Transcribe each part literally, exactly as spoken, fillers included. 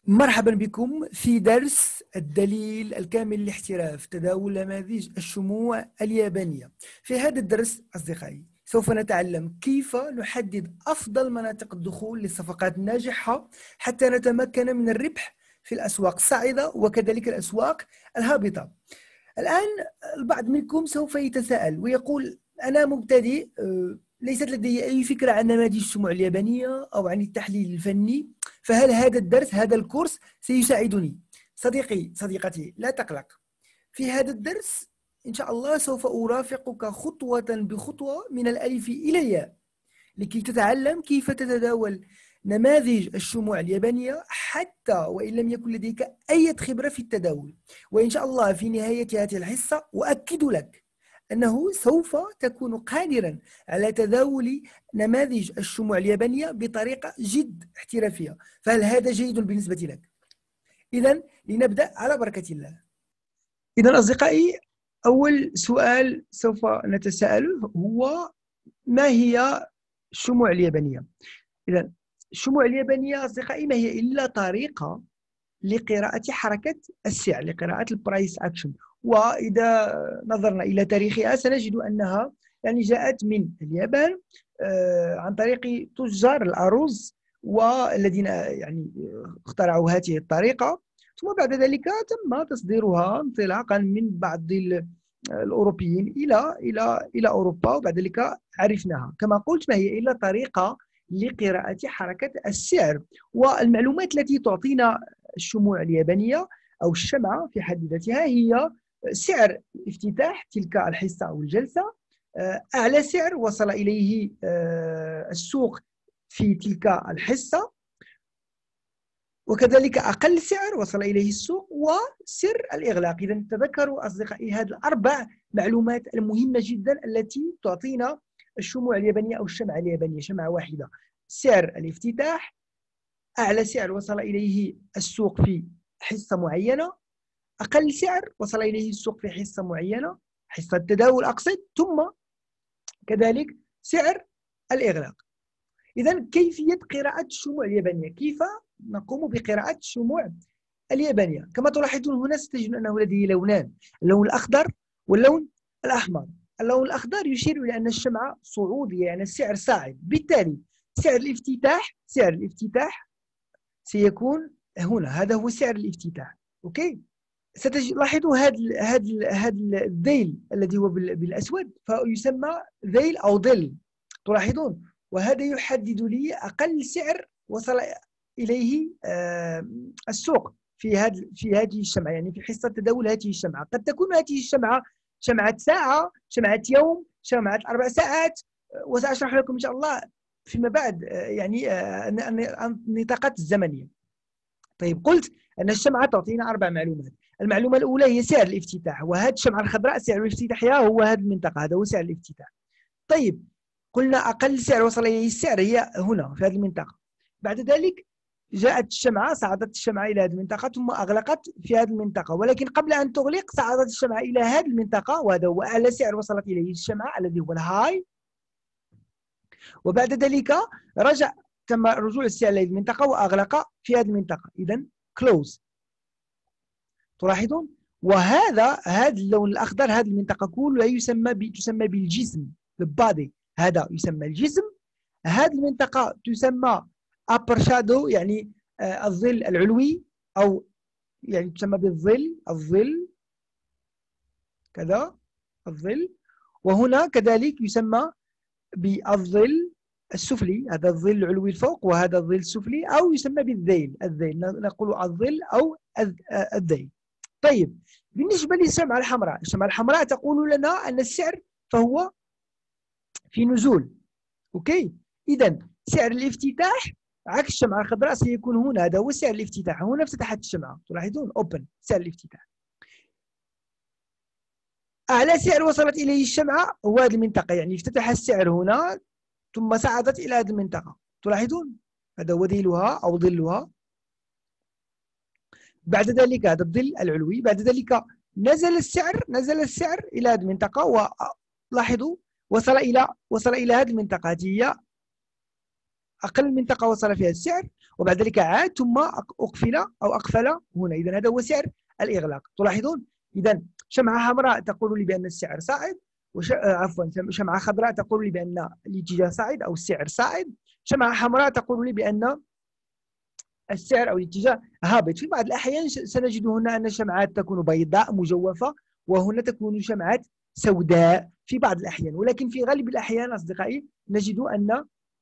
مرحبا بكم في درس الدليل الكامل لاحتراف تداول نماذج الشموع اليابانية. في هذا الدرس أصدقائي سوف نتعلم كيف نحدد أفضل مناطق الدخول للصفقات الناجحة حتى نتمكن من الربح في الأسواق الصاعدة وكذلك الأسواق الهابطة. الآن البعض منكم سوف يتساءل ويقول: أنا مبتدئ، ليست لدي أي فكرة عن نماذج الشموع اليابانية أو عن التحليل الفني، فهل هذا الدرس هذا الكورس سيساعدني؟ صديقي صديقتي، لا تقلق. في هذا الدرس إن شاء الله سوف أرافقك خطوة بخطوة من الألف إلى الياء لكي تتعلم كيف تتداول نماذج الشموع اليابانية حتى وإن لم يكن لديك أي خبرة في التداول. وإن شاء الله في نهاية هذه الحصة أؤكد لك أنه سوف تكون قادرا على تداول نماذج الشموع اليابانية بطريقة جد احترافية. فهل هذا جيد بالنسبة لك؟ إذن لنبدأ على بركة الله. إذن أصدقائي، أول سؤال سوف نتساءله هو: ما هي الشموع اليابانية؟ إذن الشموع اليابانية أصدقائي ما هي إلا طريقة لقراءة حركة السعر، لقراءة البرايس أكشن. وإذا نظرنا إلى تاريخها سنجد أنها يعني جاءت من اليابان عن طريق تجار الأرز والذين يعني اخترعوا هذه الطريقة، ثم بعد ذلك تم تصديرها انطلاقا من بعض الأوروبيين إلى إلى إلى أوروبا، وبعد ذلك عرفناها. كما قلت، ما هي إلا طريقة لقراءة حركة السعر، والمعلومات التي تعطينا الشموع اليابانية أو الشمعة في حد ذاتها هي سعر افتتاح تلك الحصة أو الجلسة، أعلى سعر وصل إليه السوق في تلك الحصة، وكذلك أقل سعر وصل إليه السوق، وسر الإغلاق. إذا تذكروا أصدقائي هذه الأربع معلومات المهمة جدا التي تعطينا الشموع اليابانية أو الشمعة اليابانية، شمعة واحدة: سعر الافتتاح، أعلى سعر وصل إليه السوق في حصة معينة، أقل سعر وصل إليه السوق في حصة معينة، حصة التداول أقصد، ثم كذلك سعر الإغلاق. إذا كيفية قراءة الشموع اليابانية؟ كيف نقوم بقراءة الشموع اليابانية؟ كما تلاحظون هنا ستجد أنه لديه لونان، اللون الأخضر واللون الأحمر. اللون الأخضر يشير إلى أن الشمعة صعودية، يعني السعر صاعد، بالتالي سعر الافتتاح سعر الافتتاح سيكون هنا، هذا هو سعر الافتتاح. أوكي، ستلاحظوا هذا هذا هذا الذيل الذي هو بالأسود فيسمى ذيل أو ظل، تلاحظون، وهذا يحدد لي أقل سعر وصل إليه السوق في هذه في هذه الشمعة، يعني في حصة تداول هذه الشمعة. قد تكون هذه الشمعة شمعة ساعة، شمعة يوم، شمعة أربع ساعات، وسأشرح لكم إن شاء الله فيما بعد يعني النطاقات الزمنية. طيب، قلت أن الشمعة تعطينا أربع معلومات. المعلومة الأولى هي سعر الافتتاح، وهذه الشمعة الخضراء سعر افتتاحها هو هذه المنطقة، هذا هو سعر الافتتاح. طيب، قلنا أقل سعر وصل إليه السعر هي هنا في هذه المنطقة. بعد ذلك جاءت الشمعة، صعدت الشمعة إلى هذه المنطقة ثم أغلقت في هذه المنطقة، ولكن قبل أن تغلق صعدت الشمعة إلى هذه المنطقة، وهذا هو أعلى سعر وصلت إليه الشمعة الذي هو الهاي. وبعد ذلك رجع تم رجوع السعر إلى هذه المنطقة وأغلق في هذه المنطقة، إذا كلوز. تلاحظون، وهذا هذا اللون الأخضر، هذه المنطقة كلها يسمى ب... تسمى بالجسم، البادي، هذا يسمى الجسم. هذه المنطقة تسمى upper shadow، يعني آه الظل العلوي، أو يعني تسمى بالظل، الظل كذا، الظل. وهنا كذلك يسمى بالظل السفلي، هذا الظل العلوي الفوق وهذا الظل السفلي، أو يسمى بالذيل، الذيل نقول الظل أو الذيل. طيب، بالنسبة للشمعة الحمراء، الشمعة الحمراء تقول لنا أن السعر فهو في نزول. أوكي، إذا سعر الافتتاح عكس الشمعة الخضراء سيكون هنا، هذا هو سعر الافتتاح، هنا افتتحت الشمعة، تلاحظون أوبن، سعر الافتتاح. أعلى سعر وصلت إليه الشمعة هو هذه المنطقة، يعني افتتح السعر هنا ثم صعدت إلى هذه المنطقة، تلاحظون، هذا هو ذيلها أو ظلها. بعد ذلك هذا الظل العلوي، بعد ذلك نزل السعر نزل السعر إلى هذه المنطقة، ولاحظوا وصل إلى وصل إلى هذه المنطقة، هذه هي أقل منطقة وصل فيها السعر وبعد ذلك عاد ثم أقفل أو أقفل هنا. إذا هذا هو سعر الإغلاق. تلاحظون إذا شمعة حمراء تقول لي بأن السعر صاعد، وش... عفوا شمعة خضراء تقول لي بأن الاتجاه صاعد أو السعر صاعد، شمعة حمراء تقول لي بأن السعر أو الاتجاه هابط. في بعض الأحيان سنجد هنا أن الشمعات تكون بيضاء مجوفة وهنا تكون شمعات سوداء في بعض الأحيان، ولكن في غالب الأحيان أصدقائي نجد أن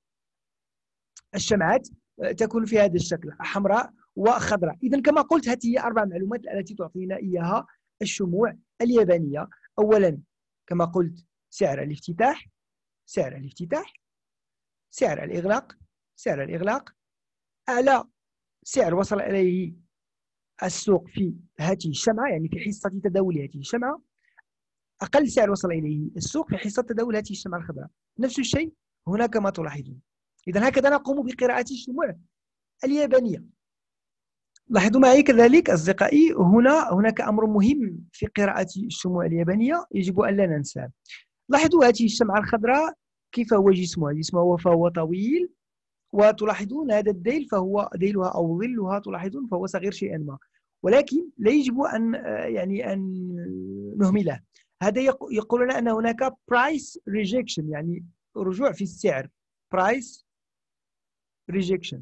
الشمعات تكون في هذا الشكل حمراء وخضراء. إذا كما قلت هذه هي أربع معلومات التي تعطينا إياها الشموع اليابانية. أولا كما قلت سعر الافتتاح، سعر الافتتاح، سعر الإغلاق، سعر الإغلاق، أعلى سعر وصل إليه السوق في هذه الشمعة يعني في حصة تداول هذه الشمعة، أقل سعر وصل إليه السوق في حصة تداول هذه الشمعة الخضراء. نفس الشيء هنا كما تلاحظون. إذا هكذا نقوم بقراءة الشموع اليابانية. لاحظوا معي كذلك أصدقائي هنا هناك أمر مهم في قراءة الشموع اليابانية يجب أن لا ننساه. لاحظوا هذه الشمعة الخضراء كيف هو جسمها، جسمها فهو طويل، وتلاحظون هذا الذيل فهو ذيلها أو ظلها تلاحظون فهو صغير شيئا ما، ولكن لا يجب أن يعني أن نهمله. هذا يقول لنا أن هناك price rejection يعني رجوع في السعر، price rejection.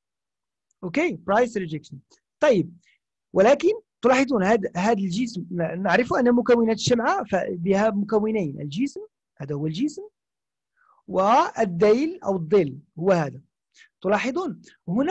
اوكي price rejection. طيب ولكن تلاحظون هذا هذا الجسم نعرف ان مكونات الشمعه فبها مكونين، الجسم هذا هو الجسم والذيل او الظل هو هذا. تلاحظون هنا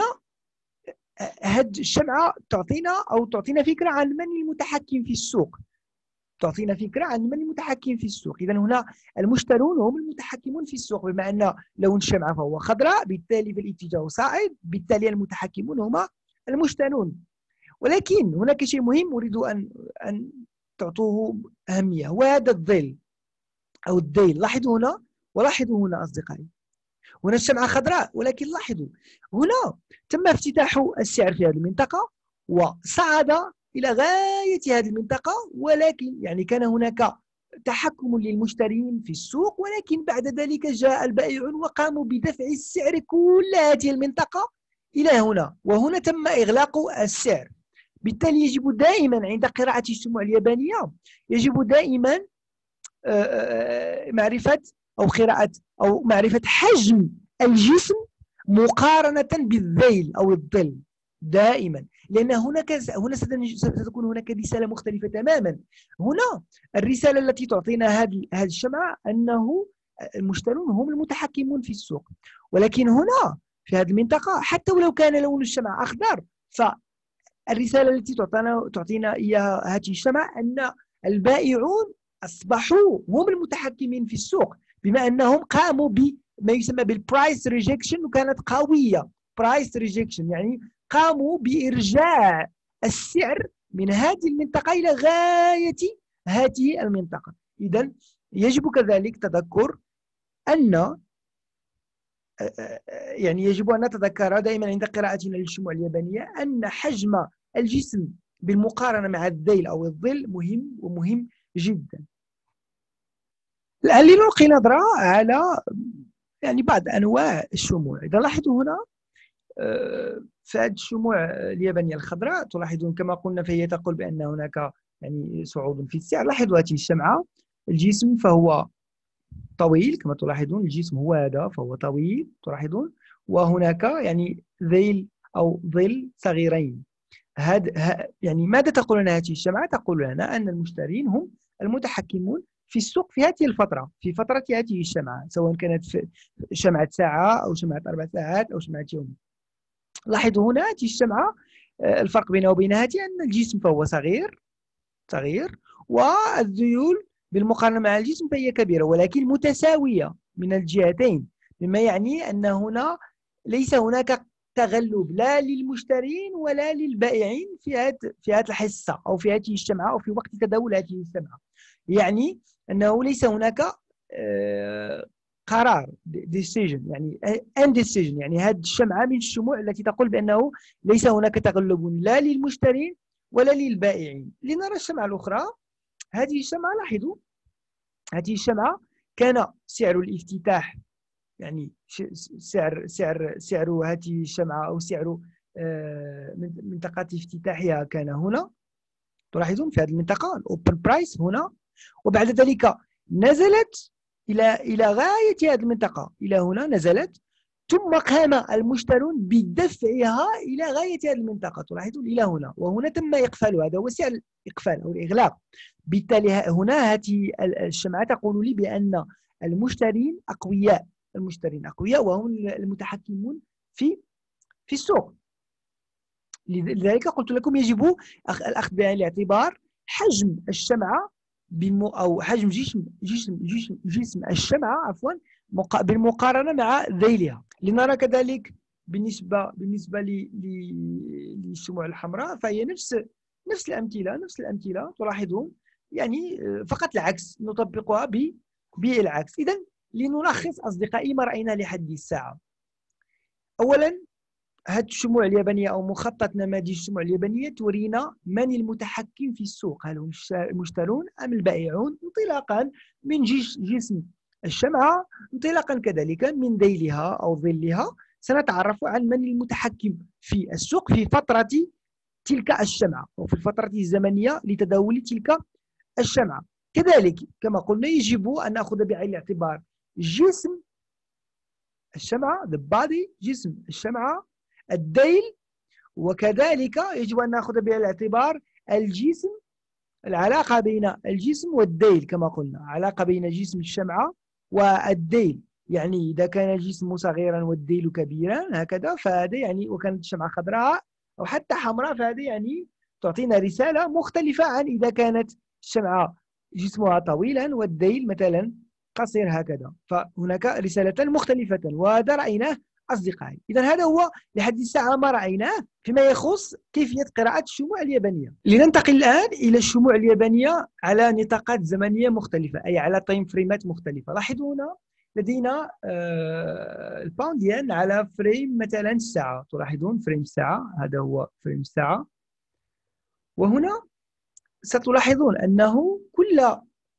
هذه الشمعه تعطينا او تعطينا فكره عن من المتحكم في السوق، تعطينا فكره عن من المتحكم في السوق. اذا هنا المشترون هم المتحكمون في السوق، بما ان لون الشمعه فهو خضراء بالتالي في الاتجاه صاعد، بالتالي المتحكمون هم المشترون. ولكن هناك شيء مهم اريد ان ان تعطوه اهميه، هو هذا الظل او الذيل. لاحظوا هنا ولاحظوا هنا اصدقائي، هنا الشمعه خضراء ولكن لاحظوا هنا تم افتتاح السعر في هذه المنطقه وصعد إلى غاية هذه المنطقة، ولكن يعني كان هناك تحكم للمشترين في السوق، ولكن بعد ذلك جاء البائعون وقاموا بدفع السعر كل هذه المنطقة إلى هنا، وهنا تم إغلاق السعر. بالتالي يجب دائما عند قراءة الشموع اليابانية يجب دائما معرفة أو قراءة أو معرفة حجم الجسم مقارنة بالذيل أو الظل دائما، لأن هناك هنا ستكون هناك رسالة مختلفة تماما. هنا الرسالة التي تعطينا هذه هذه الشمعة أنه المشترون هم المتحكمون في السوق، ولكن هنا في هذه المنطقة حتى ولو كان لون الشمعة أخضر فالرسالة التي تعطينا تعطينا إياها هذه الشمعة أن البائعون أصبحوا هم المتحكمين في السوق، بما أنهم قاموا بما يسمى بالبرايس ريجكشن وكانت قوية. برايس ريجكشن يعني قاموا بإرجاع السعر من هذه المنطقة إلى غاية هذه المنطقة. إذن يجب كذلك تذكر أن يعني يجب أن نتذكر دائما عند قراءتنا للشموع اليابانية أن حجم الجسم بالمقارنة مع الذيل أو الظل مهم ومهم جدا. الآن لنلقي نظرة على يعني بعض أنواع الشموع. إذا لاحظوا هنا في هذه الشموع اليابانية الخضراء تلاحظون كما قلنا فهي تقول بأن هناك يعني صعود في السعر. لاحظوا هذه الشمعة الجسم فهو طويل كما تلاحظون، الجسم هو هذا فهو طويل تلاحظون، وهناك يعني ذيل أو ظل صغيرين. هذا يعني ماذا تقول لنا هذه الشمعة؟ تقول لنا أن المشترين هم المتحكمون في السوق في هذه الفترة، في فترة هذه الشمعة، سواء كانت في شمعة ساعة أو شمعة أربع ساعات أو شمعة يوم. لاحظوا هنا هذه الشمعة الفرق بينها وبين هذه أن الجسم فهو صغير صغير والذيول بالمقارنة مع الجسم فهي كبيرة ولكن متساوية من الجهتين، مما يعني أن هنا ليس هناك تغلب لا للمشترين ولا للبائعين في هذه في هذه الحصة أو في هذه الشمعة أو في وقت تداول هذه الشمعة. يعني أنه ليس هناك قرار decision يعني indecision، يعني هذه الشمعة من الشموع التي تقول بأنه ليس هناك تغلب لا للمشترين ولا للبائعين. لنرى الشمعة الأخرى. هذه الشمعة لاحظوا هذه الشمعة كان سعر الافتتاح يعني سعر سعر سعر هذه الشمعة أو سعر منطقة افتتاحها كان هنا، تلاحظون في هذه المنطقة الأوبن برايس هنا، وبعد ذلك نزلت إلى إلى غاية هذه المنطقة، إلى هنا نزلت، ثم قام المشترون بدفعها إلى غاية هذه المنطقة، تلاحظون إلى هنا، وهنا تم إقفال، هذا هو سعر الإقفال أو الإغلاق. بالتالي هنا هذه الشمعة تقول لي بأن المشترين أقوياء، المشترين أقوياء وهم المتحكمون في في السوق. لذلك قلت لكم يجب الأخذ بعين الاعتبار حجم الشمعة بمو أو حجم جسم جسم جسم, جسم الشمعة عفوا بالمقارنة مع ذيلها. لنرى كذلك بالنسبة بالنسبة للشموع الحمراء فهي نفس نفس الأمثلة نفس الأمثلة تلاحظون، يعني فقط العكس نطبقها بالعكس. إذا لنلخص أصدقائي ما رأينا لحد الساعة. أولا هذه الشموع اليابانية أو مخطط نماذج الشموع اليابانية تورينا من المتحكم في السوق، هل هم المشترون أم البائعون، انطلاقا من جسم الشمعة، انطلاقا كذلك من ذيلها أو ظلها. سنتعرف عن من المتحكم في السوق في فترة تلك الشمعة أو في الفترة الزمنية لتداول تلك الشمعة. كذلك كما قلنا يجب أن نأخذ بعين الاعتبار جسم الشمعة the body، جسم الشمعة، الذيل، وكذلك يجب أن نأخذ بعين الاعتبار الجسم، العلاقة بين الجسم والذيل كما قلنا، علاقة بين جسم الشمعة والذيل، يعني إذا كان الجسم صغيرا والذيل كبيرا هكذا فهذا يعني، وكانت الشمعة خضراء أو حتى حمراء فهذا يعني تعطينا رسالة مختلفة عن إذا كانت الشمعة جسمها طويلا والذيل مثلا قصير هكذا، فهناك رسالة مختلفة، وهذا رأيناه أصدقائي. إذا هذا هو لحد الساعة ما رأيناه فيما يخص كيفية قراءة الشموع اليابانية. لننتقل الآن إلى الشموع اليابانية على نطاقات زمنية مختلفة، أي على تايم فريمات مختلفة. لاحظوا هنا لدينا آه الباونديان على فريم مثلا الساعة، تلاحظون فريم الساعة، هذا هو فريم الساعة، وهنا ستلاحظون أنه كل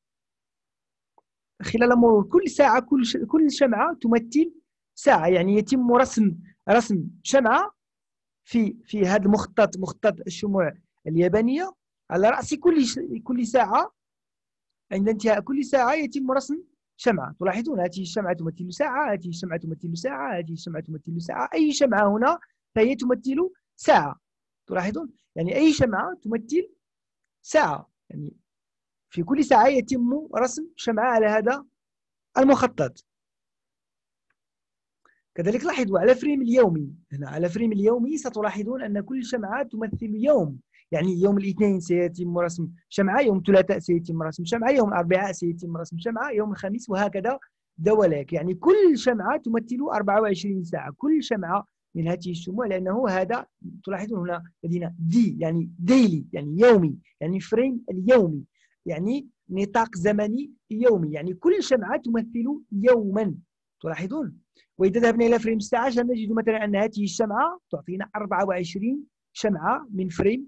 خلال مرور كل ساعة كل كل شمعة تمثل ساعة، يعني يتم رسم رسم شمعة في في هذا المخطط، مخطط الشموع اليابانية، على رأس كل كل ساعة، عند انتهاء كل ساعة يتم رسم شمعة. تلاحظون هذه الشمعة تمثل ساعة، هذه الشمعة تمثل ساعة، هذه الشمعة تمثل ساعة، أي شمعة هنا فهي تمثل ساعة. تلاحظون يعني أي شمعة تمثل ساعة، يعني في كل ساعة يتم رسم شمعة على هذا المخطط. كذلك لاحظوا على فريم اليومي، هنا على فريم اليومي ستلاحظون أن كل شمعة تمثل يوم، يعني يوم الاثنين سيتم رسم شمعة، يوم الثلاثاء سيتم رسم شمعة، يوم الأربعاء سيتم رسم شمعة، يوم الخميس، وهكذا دواليك، يعني كل شمعة تمثل أربعة وعشرين ساعة، كل شمعة من هذه الشموع، لأنه هذا تلاحظون هنا لدينا دي يعني ديلي يعني يومي، يعني فريم اليومي يعني نطاق زمني يومي، يعني كل شمعة تمثل يوما. تلاحظون، وإذا ذهبنا إلى فريم الساعة سنجد مثلا أن هذه الشمعة تعطينا أربعة وعشرين شمعة من فريم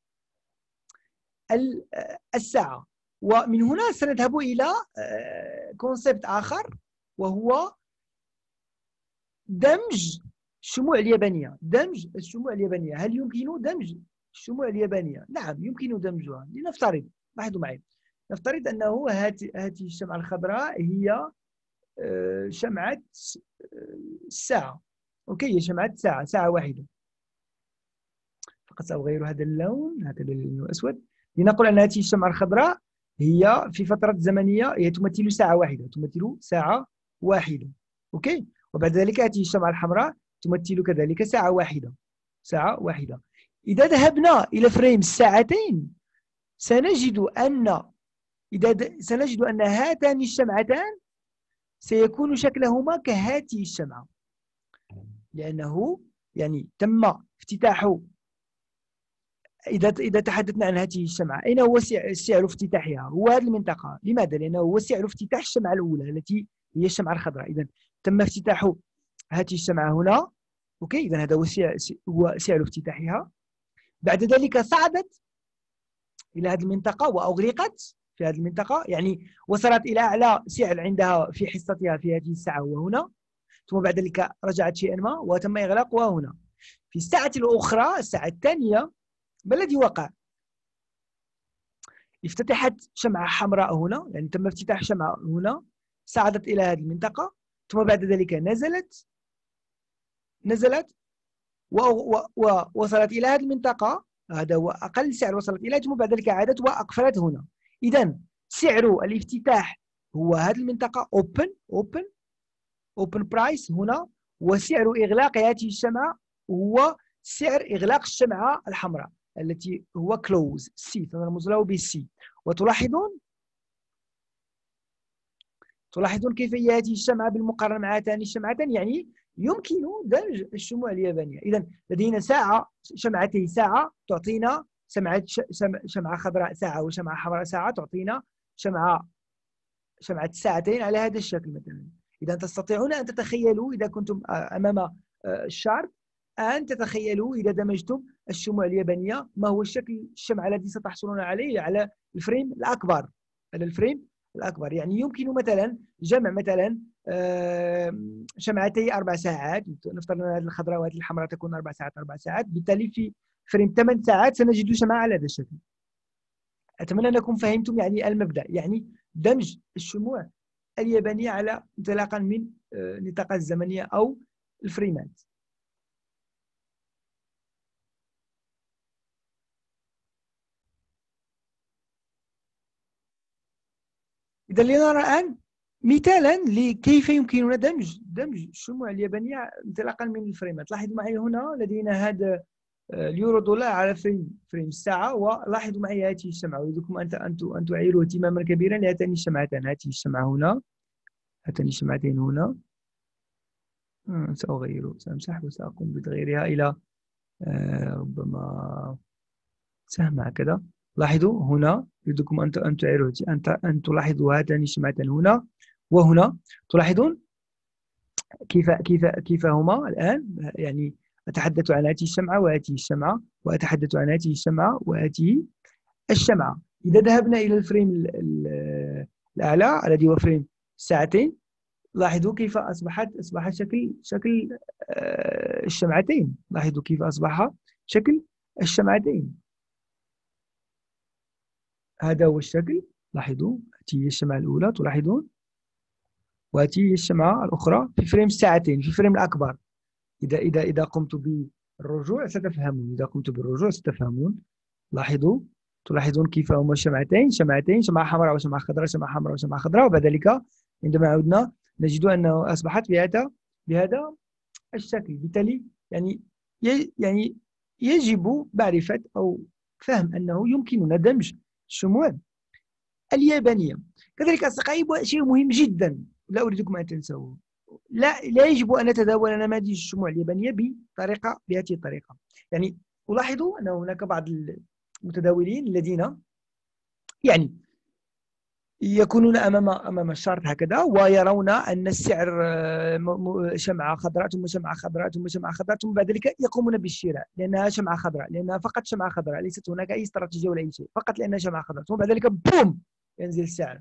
الساعة. ومن هنا سنذهب إلى كونسيبت آخر وهو دمج الشموع اليابانية. دمج الشموع اليابانية، هل يمكن دمج الشموع اليابانية؟ نعم يمكن دمجها. لنفترض، لاحظوا معي، نفترض أنه هذه الشمعة الخضراء هي شمعة الساعة، أوكي، شمعة ساعة ساعة واحدة، فقط سأغير هذا اللون، هذا اللون الأسود، لنقول أن هذه الشمعة الخضراء هي في فترة زمنية هي تمثل ساعة واحدة، تمثل ساعة واحدة، أوكي، وبعد ذلك هذه الشمعة الحمراء تمثل كذلك ساعة واحدة، ساعة واحدة. إذا ذهبنا إلى فريم الساعتين سنجد أن إذا سنجد أن هاتان الشمعتان سيكون شكلهما كهذه الشمعة، لأنه يعني تم افتتاح. إذا إذا تحدثنا عن هذه الشمعة، أين هو سعر افتتاحها؟ هو هذه المنطقة. لماذا؟ لأنه هو سعر افتتاح الشمعة الأولى التي هي الشمعة الخضراء. إذا تم افتتاح هذه الشمعة هنا، أوكي، إذا هذا هو سعر هو سعر افتتاحها. بعد ذلك صعدت إلى هذه المنطقة وأغلقت في هذه المنطقة، يعني وصلت إلى أعلى سعر عندها في حصتها في هذه الساعة وهنا، ثم بعد ذلك رجعت شيئا ما وتم إغلاقها هنا. في الساعة الأخرى الساعة الثانية ما الذي وقع؟ افتتحت شمعة حمراء هنا، يعني تم افتتاح شمعة هنا، صعدت إلى هذه المنطقة، ثم بعد ذلك نزلت نزلت ووصلت إلى هذه المنطقة، هذا هو أقل سعر وصلت إليه، ثم بعد ذلك عادت وأقفلت هنا. إذا سعر الافتتاح هو هذه المنطقة open open open price هنا، وسعر إغلاق هذه الشمعة هو سعر إغلاق الشمعة الحمراء التي هو close سي، ترمز له بالسي. وتلاحظون تلاحظون كيف هي هذه الشمعة بالمقارنة مع هاتان الشمعتين، يعني يمكن دمج الشموع اليابانية. إذا لدينا ساعة شمعتي ساعة تعطينا شمعة شمعة خضراء ساعة، وشمعة حمراء ساعة تعطينا شمعة شمعة ساعتين على هذا الشكل مثلا. إذا تستطيعون أن تتخيلوا إذا كنتم أمام الشارت أن تتخيلوا إذا دمجتم الشموع اليابانية ما هو الشكل الشمع الذي ستحصلون عليه على الفريم الأكبر، على الفريم الأكبر. يعني يمكن مثلا جمع مثلا شمعتي أربع ساعات، نفترض أن هذه الخضراء وهذه الحمراء تكون أربع ساعات أربع ساعات، بالتالي في فريم ثمان ساعات سنجد شمعة على هذا الشكل. أتمنى أنكم فهمتم يعني المبدأ، يعني دمج الشموع اليابانية على انطلاقا من النطاقات الزمنية أو الفريمات. إذا لنرى الآن مثالا لكيف يمكننا دمج دمج الشموع اليابانية انطلاقا من الفريمات. لاحظوا معي هنا لدينا هذا اليورو دولار على فريم فريم الساعة، ولاحظوا معي هذه الشمعة. أريدكم أن أن تعيروا اهتماما كبيرا لهاتين الشمعتين، هذه الشمعة هنا، هاتين الشمعتين هنا. سأغير سأمسح وسأقوم بتغييرها إلى ربما سهم هكذا. لاحظوا هنا أريدكم أن أن تعيروا أن أن تلاحظوا هاتان الشمعتين هنا وهنا. تلاحظون كيف كيف كيف هما الآن، يعني أتحدث عن هذه الشمعة وهذه الشمعة، وأتحدث عن هذه الشمعة وهذه الشمعة. إذا ذهبنا إلى الفريم الأعلى الذي هو فريم الساعتين، لاحظوا كيف أصبحت أصبح شكل شكل الشمعتين. لاحظوا كيف أصبح شكل الشمعتين. هذا هو الشكل. لاحظوا هذه هي الشمعة الأولى تلاحظون، وهذه هي الشمعة الأخرى في فريم الساعتين في فريم الأكبر. إذا إذا إذا قمت بالرجوع ستفهمون، إذا قمت بالرجوع ستفهمون. لاحظوا تلاحظون كيف هما شمعتين شمعتين شمعة حمراء وشمعة خضراء، شمعة حمراء وشمعة خضراء، وبعد ذلك عندما عدنا نجد أنه أصبحت بهذا بهذا الشكل. بالتالي يعني يعني يجب معرفة أو فهم أنه يمكننا دمج الشموع اليابانية. كذلك أصدقائي شيء مهم جدا لا أريدكم أن تنسوه، لا لا يجب أن نتداول نماذج الشموع اليابانية بطريقة بهذه الطريقة. يعني ألاحظ أن هناك بعض المتداولين الذين يعني يكونون أمام أمام الشارت هكذا ويرون أن السعر شمعة خضراء ثم شمعة خضراء ثم شمعة خضراء، ثم بعد ذلك يقومون بالشراء لأنها شمعة خضراء، لأنها فقط شمعة خضراء، ليست هناك أي استراتيجية ولا أي شيء، فقط لأنها شمعة خضراء، ثم بعد ذلك بوم ينزل السعر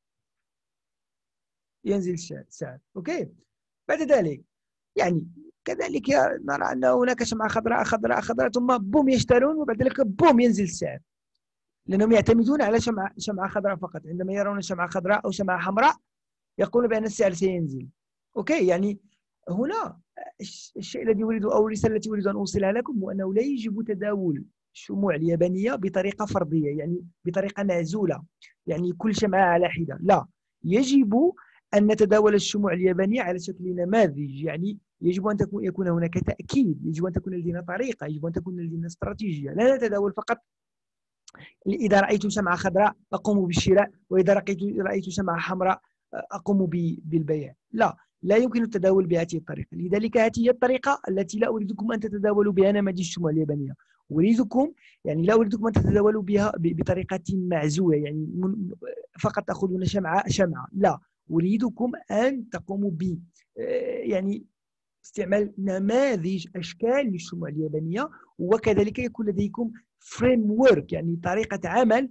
ينزل السعر. أوكي. بعد ذلك يعني كذلك نرى أن هناك شمعة خضراء خضراء خضراء ثم بوم يشترون، وبعد ذلك بوم ينزل السعر، لأنهم يعتمدون على شمعة شمعة خضراء فقط. عندما يرون شمعة خضراء أو شمعة حمراء يقولون بأن السعر سينزل. أوكي. يعني هنا الشيء الذي أريد أو الرسالة التي أريد أن أوصلها لكم هو أنه لا يجب تداول الشموع اليابانية بطريقة فردية، يعني بطريقة معزولة، يعني كل شمعة على حدة. لا، يجب أن نتداول الشموع اليابانية على شكل نماذج، يعني يجب أن تكون يكون هناك تأكيد، يجب أن تكون لدينا طريقة، يجب أن تكون لدينا استراتيجية. لا نتداول فقط إذا رأيت شمعة خضراء أقوم بالشراء، وإذا رأيت رأيت شمعة حمراء أقوم بالبيع. لا، لا يمكن التداول بهذه الطريقة. لذلك هذه هي الطريقة التي لا أريدكم أن تتداولوا بها نماذج الشموع اليابانية. أريدكم يعني لا أريدكم أن تتداولوا بها بطريقة معزولة، يعني فقط تأخذون شمعة شمعة. لا، أريدكم أن تقوموا ب يعني استعمال نماذج أشكال للشموع اليابانية، وكذلك يكون لديكم فريم ورك، يعني طريقة عمل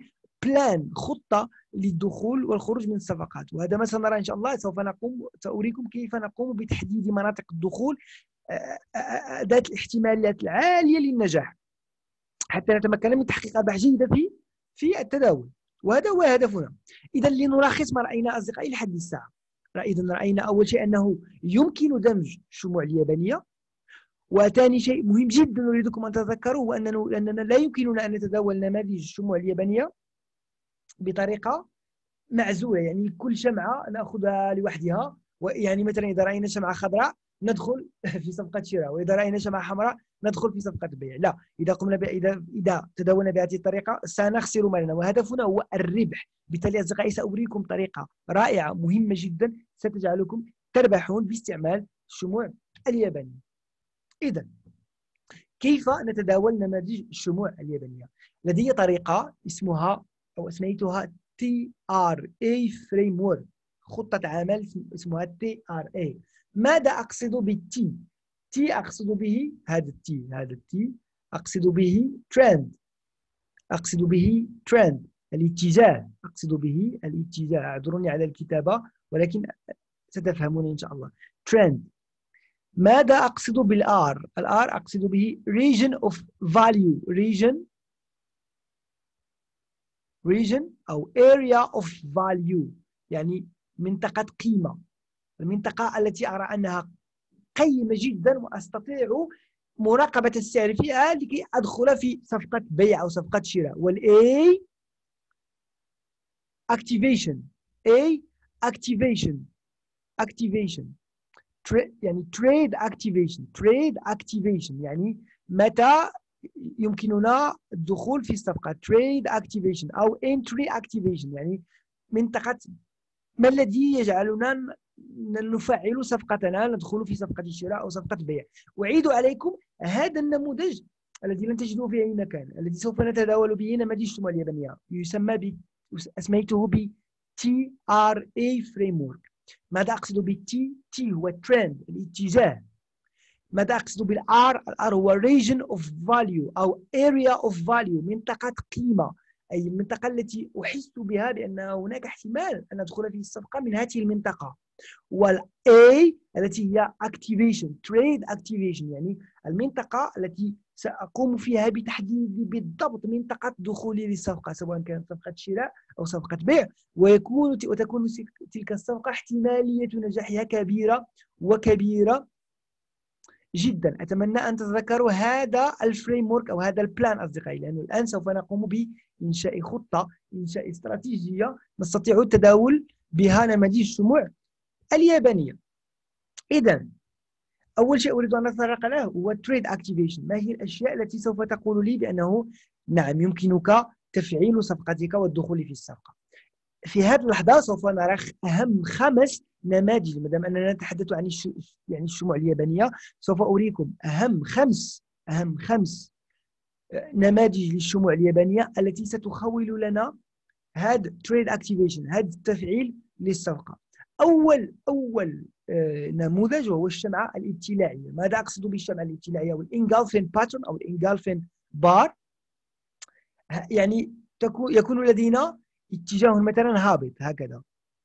بلان، خطة للدخول والخروج من الصفقات. وهذا ما سنرى إن شاء الله. سوف نقوم سأريكم كيف نقوم بتحديد مناطق الدخول، ذات الاحتمالات العالية للنجاح، حتى نتمكن من تحقيق أرباح جيدة في في التداول. وهذا هو هدفنا. إذا لنلخص ما رأينا أصدقائي لحد الساعة. إذا رأينا أول شيء أنه يمكن دمج الشموع اليابانية، وثاني شيء مهم جدا نريدكم أن تتذكروه هو أننا أننا لا يمكننا أن نتداول نماذج الشموع اليابانية بطريقة معزولة، يعني كل شمعة نأخذها لوحدها. ويعني مثلا إذا رأينا شمعة خضراء ندخل في صفقة شراء، وإذا رأينا شمعة حمراء ندخل في صفقة بيع. لا، إذا قمنا ب... إذا إذا تداولنا بهذه الطريقة سنخسر مالنا، وهدفنا هو الربح. بالتالي أصدقائي سأريكم طريقة رائعة مهمة جدا ستجعلكم تربحون باستعمال الشموع اليابانية. إذا كيف نتداول نماذج الشموع اليابانية؟ لدي طريقة اسمها أو أسميتها تي آر إيه Framework، خطة عمل اسمها تي آر إيه. ماذا أقصد بالتي؟ تي أقصد به هذا التي، هذا التي أقصد به ترند، أقصد به ترند الاتجاه، أقصد به الاتجاه. اعذروني على الكتابة ولكن ستفهمون إن شاء الله. ترند. ماذا أقصد بالآر؟ الآر أقصد به region of value، region region أو area of value، يعني منطقة قيمة، المنطقة التي أرى أنها قيمة جدا وأستطيع مراقبة السعر فيها لكي أدخل في صفقة بيع أو صفقة شراء. والA activation، A activation activation يعني trade activation trade activation يعني متى يمكننا الدخول في الصفقة. trade activation أو entry activation يعني منطقة ما الذي يجعلنا نفعل صفقتنا، ندخل في صفقة شراء أو صفقة بيع. أعيد عليكم هذا النموذج الذي لن تجدوه في أي مكان، الذي سوف نتداول به نماذج الشموع اليابانية، يسمى ب أسميته ب تي آر إيه Framework. ماذا أقصد بالتي؟ تي هو ترند، الاتجاه. ماذا أقصد بالآر؟ الآر هو region of value أو area of value، منطقة قيمة، أي المنطقة التي أحس بها بأن هناك احتمال أن أدخل في الصفقة من هذه المنطقة. والA التي هي activation trade activation يعني المنطقة التي سأقوم فيها بتحديد بالضبط منطقة دخولي للصفقة، سواء كانت صفقة شراء أو صفقة بيع، ويكون وتكون تلك الصفقة احتمالية نجاحها كبيرة وكبيرة جدا. أتمنى أن تتذكروا هذا الفريم ورك أو هذا البلان أصدقائي، لأنه الآن سوف نقوم بإنشاء خطة، إنشاء استراتيجية نستطيع التداول بها نماذج الشموع اليابانية. إذا أول شيء أريد أن أتطرق له هو تريد أكتيفيشن. ما هي الأشياء التي سوف تقول لي بأنه نعم يمكنك تفعيل صفقتك والدخول في الصفقة؟ في هذه اللحظة سوف نرى أهم خمس نماذج، ما دام أننا نتحدث عن الش... يعني الشموع اليابانية، سوف أريكم أهم خمس أهم خمس نماذج للشموع اليابانية التي ستخول لنا هذا تريد أكتيفيشن، هذا التفعيل للصفقة. أول أول آه نموذج وهو الشمعة الابتلاعية. ماذا أقصد بالشمعة الابتلاعية؟ أو الإنغالفين باترن أو الإنغالفين بار، يعني تكون يكون لدينا اتجاه مثلا هابط هكذا،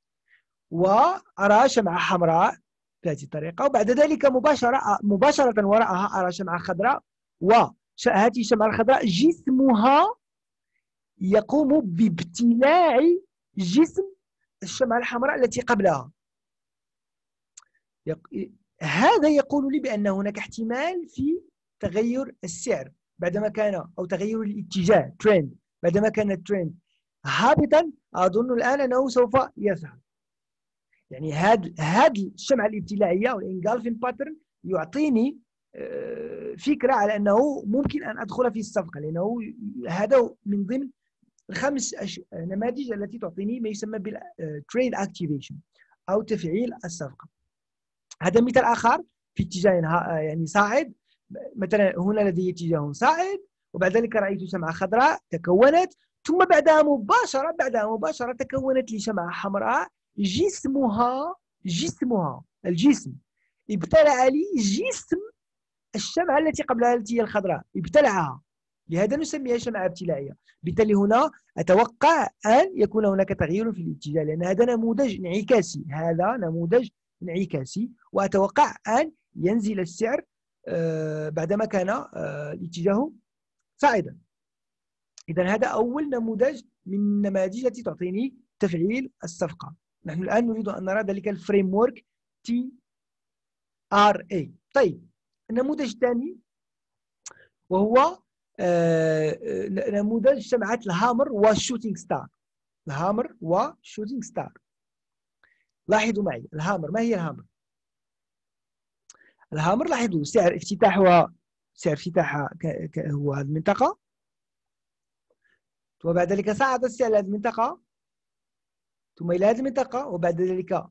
وأرى شمعة حمراء بهذه الطريقة، وبعد ذلك مباشرة مباشرة وراءها أرى شمعة خضراء، وهذه الشمعة الخضراء جسمها يقوم بابتلاع جسم الشمعة الحمراء التي قبلها. هذا يقول لي بأن هناك احتمال في تغير السعر بعدما كان، أو تغير الاتجاه ترند، بعدما كان الترند هابطا أظن الآن أنه سوف يصعد. يعني هذا هذه الشمعة الابتلاعية أو الإنغالفين باترن يعطيني فكرة على أنه ممكن أن أدخل في الصفقة، لأنه هذا من ضمن الخمس نماذج التي تعطيني ما يسمى بالتريد أكتيفيشن أو تفعيل الصفقة. هذا مثال آخر في اتجاه يعني صاعد، مثلا هنا لدي اتجاه صاعد، وبعد ذلك رأيت شمعة خضراء تكونت، ثم بعدها مباشرة بعدها مباشرة تكونت لي شمعة حمراء جسمها جسمها الجسم ابتلع لي جسم الشمعة التي قبلها التي هي الخضراء، ابتلعها لهذا نسميها شمعة ابتلاعية. بالتالي هنا أتوقع أن يكون هناك تغيير في الاتجاه، لأن هذا نموذج انعكاسي، هذا نموذج انعكاسي، وأتوقع أن ينزل السعر بعدما كان الاتجاه صاعدا. إذا هذا أول نموذج من النماذج التي تعطيني تفعيل الصفقة. نحن الآن نريد أن نرى ذلك الفريم ورك تي آر إيه. طيب النموذج الثاني وهو نموذج شمعة الهامر والشوتينج ستار. الهامر والشوتينج ستار. لاحظوا معي الهامر، ما هي الهامر؟ الهامر لاحظوا سعر افتتاحها، سعر افتتاحها هو هذه المنطقة، وبعد ذلك صعد السعر إلى هذه المنطقة ثم إلى هذه المنطقة، وبعد ذلك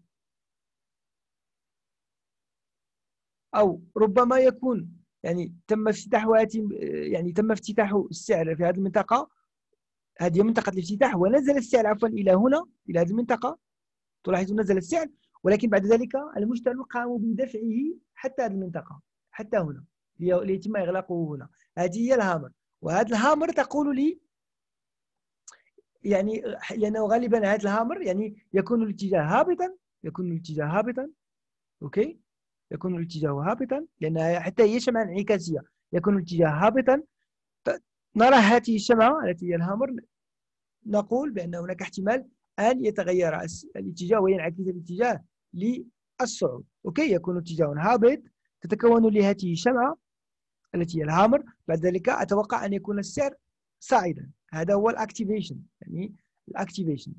أو ربما يكون يعني تم افتتاح يعني تم افتتاح السعر في هذه المنطقة، هذه منطقة الافتتاح، ونزل السعر عفوا إلى هنا إلى هذه المنطقة. تلاحظوا نزل السعر، ولكن بعد ذلك المشترون قاموا بدفعه حتى هذه المنطقة، حتى هنا ليتم إغلاقه هنا. هذه هي الهامر. وهذا الهامر تقول لي يعني لأنه غالبا هذا الهامر يعني يكون الاتجاه هابطا، يكون الاتجاه هابطا، أوكي، يكون الاتجاه هابطا لأنها حتى هي شمعة انعكاسية، يكون الاتجاه هابطا. نرى هذه الشمعة التي هي الهامر، نقول بأن هناك احتمال أن يتغير الاتجاه وينعكس الاتجاه للصعود، أوكي، يكون اتجاه هابط، تتكون لهذه الشمعة التي هي الهامر. بعد ذلك أتوقع أن يكون السعر صاعدا. هذا هو الاكتيفيشن، يعني الاكتيفيشن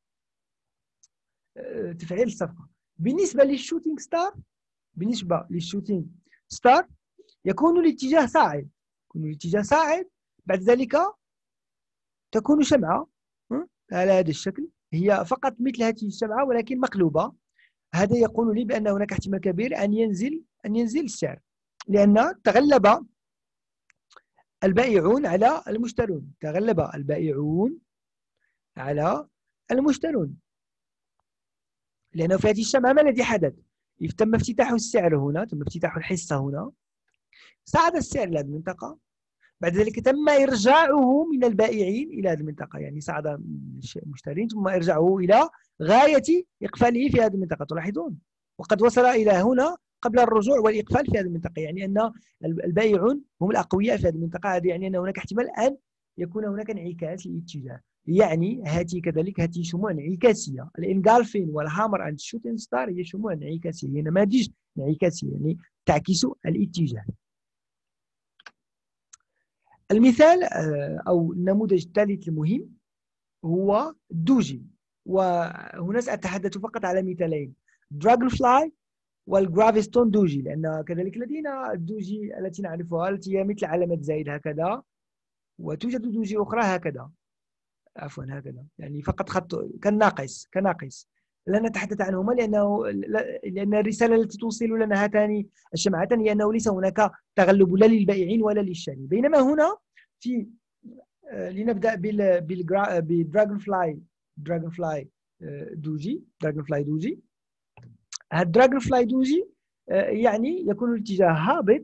تفعيل الصفقة. بالنسبة للشوتينج ستار، بالنسبة للشوتينج ستار يكون الاتجاه صاعد، يكون الاتجاه صاعد، بعد ذلك تكون شمعة على هذا الشكل، هي فقط مثل هذه الشمعة ولكن مقلوبة. هذا يقول لي بأن هناك احتمال كبير أن ينزل أن ينزل السعر، لأن تغلب البائعون على المشترون، تغلب البائعون على المشترون، لأنه في هذه الشمعة ما الذي حدث؟ تم افتتاح السعر هنا، تم افتتاح الحصة هنا، صعد السعر إلى هذه المنطقة، بعد ذلك تم إرجاعه من البائعين إلى هذه المنطقة، يعني صعد من المشترين ثم إرجاعه إلى غاية إقفاله في هذه المنطقة. تلاحظون وقد وصل إلى هنا قبل الرجوع والإقفال في هذه المنطقة، يعني أن البائعون هم الأقوياء في هذه المنطقة. هذا يعني أن هناك احتمال أن يكون هناك انعكاس للاتجاه، يعني هذه كذلك هذه شموع انعكاسية. الانجالفين والهامر اند شوتين ستار هي شموع انعكاسية، هي نماذج انعكاسية يعني تعكس الاتجاه. المثال أو النموذج الثالث المهم هو الدوجي، وهنا سأتحدث فقط على مثالين، دراجون فلاي والجرافيستون دوجي، لأن كذلك لدينا الدوجي التي نعرفها التي هي مثل علامة زائد هكذا، وتوجد دوجي أخرى هكذا، عفوا هكذا، يعني فقط خط كالناقص كناقص. لا نتحدث عنهما لأنه لأن الرسالة التي توصل لنا هاتان الشمعتان هي أنه ليس هناك تغلب لا للبائعين ولا للشارين. بينما هنا في لنبدأ بالدراجون فلاي، دراجون فلاي دوجي، دراجون فلاي دوجي. هذا الدراجون فلاي دوجي يعني يكون الاتجاه هابط،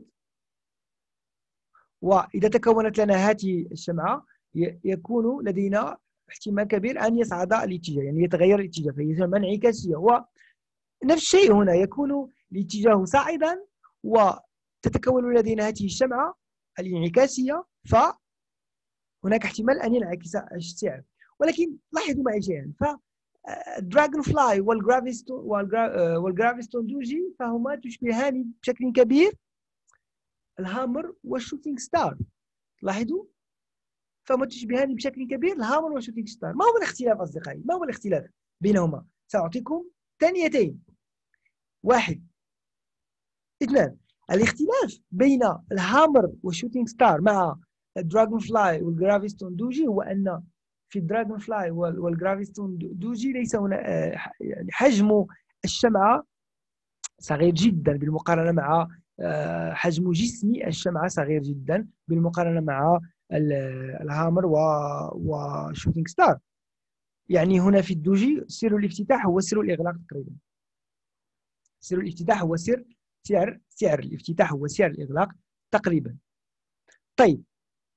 وإذا تكونت لنا هذه الشمعة يكون لدينا احتمال كبير أن يصعد الاتجاه، يعني يتغير الاتجاه، فهي شمعة انعكاسية. ونفس الشيء هنا يكون الاتجاه صاعدا وتتكون لدينا هذه الشمعة الانعكاسية، فهناك احتمال أن ينعكس السعر. ولكن لاحظوا معي شيئا، فالدراجون فلاي والجرافيستون والجرافيستون دوجي فهما تشبهان بشكل كبير الهامر والشوتينج ستار. لاحظوا فهما تشبهان بشكل كبير الهامر والشوتينج ستار. ما هو الاختلاف أصدقائي؟ ما هو الاختلاف بينهما؟ سأعطيكم ثانيتين. واحد، اثنان. الاختلاف بين الهامر والشوتينج ستار مع الدراجون فلاي والجرافيستون دوجي هو أن في الدراجون فلاي والجرافيستون دوجي ليس هنا يعني حجم الشمعة صغير جدا بالمقارنة مع حجم جسم الشمعة صغير جدا بالمقارنة مع الهامر والشوتينج ستار. يعني هنا في الدوجي سر الافتتاح هو سر الإغلاق تقريبا، سر الافتتاح هو سر سعر سعر الافتتاح هو سعر الإغلاق تقريبا. طيب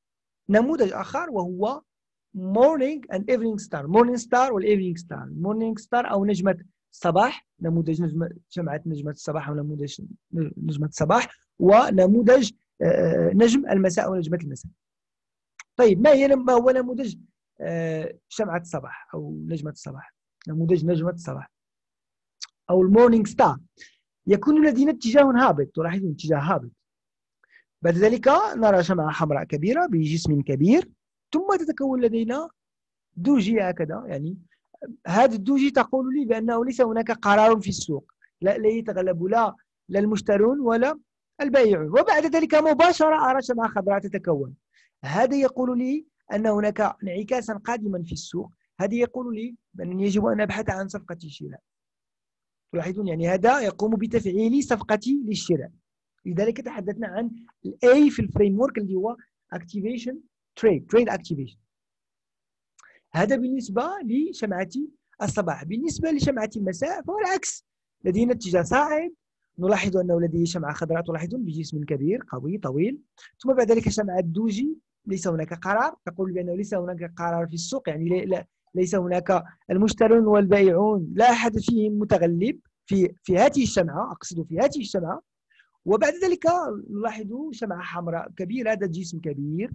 نموذج آخر وهو morning and evening star. morning star والايفنينج ستار. morning star أو نجمة الصباح، نموذج نجمة جمعت نجمة الصباح أو نموذج نجمة الصباح، ونموذج نجم المساء أو نجمة المساء. طيب ما هي ما هو نموذج شمعة الصباح أو نجمة الصباح؟ نموذج نجمة الصباح أو المورنينج ستار يكون لدينا اتجاه هابط، تلاحظون اتجاه هابط. بعد ذلك نرى شمعة حمراء كبيرة بجسم كبير، ثم تتكون لدينا دوجي هكذا. يعني هذا الدوجي تقول لي بأنه ليس هناك قرار في السوق، لا, لا يتغلب لا لا المشترون ولا البائعون. وبعد ذلك مباشرة أرى شمعة خضراء تتكون. هذا يقول لي أن هناك انعكاسا قادما في السوق. هذا يقول لي بأنني يجب أن أبحث عن صفقة شراء. تلاحظون يعني هذا يقوم بتفعيل صفقتي للشراء. لذلك تحدثنا عن ال A في الفريم ورك اللي هو Activation Trade Trade Activation. هذا بالنسبة لشمعة الصباح. بالنسبة لشمعة المساء فهو العكس، لدينا اتجاه صاعد. نلاحظ أنه لديه شمعة خضراء، تلاحظون بجسم كبير قوي طويل. ثم بعد ذلك شمعة الدوجي ليس هناك قرار، تقول بأنه ليس هناك قرار في السوق، يعني لا ليس هناك المشترون والبائعون لا أحد فيهم متغلب في في هذه الشمعة، أقصد في هذه الشمعة. وبعد ذلك نلاحظ شمعة حمراء كبيرة ذات جسم كبير.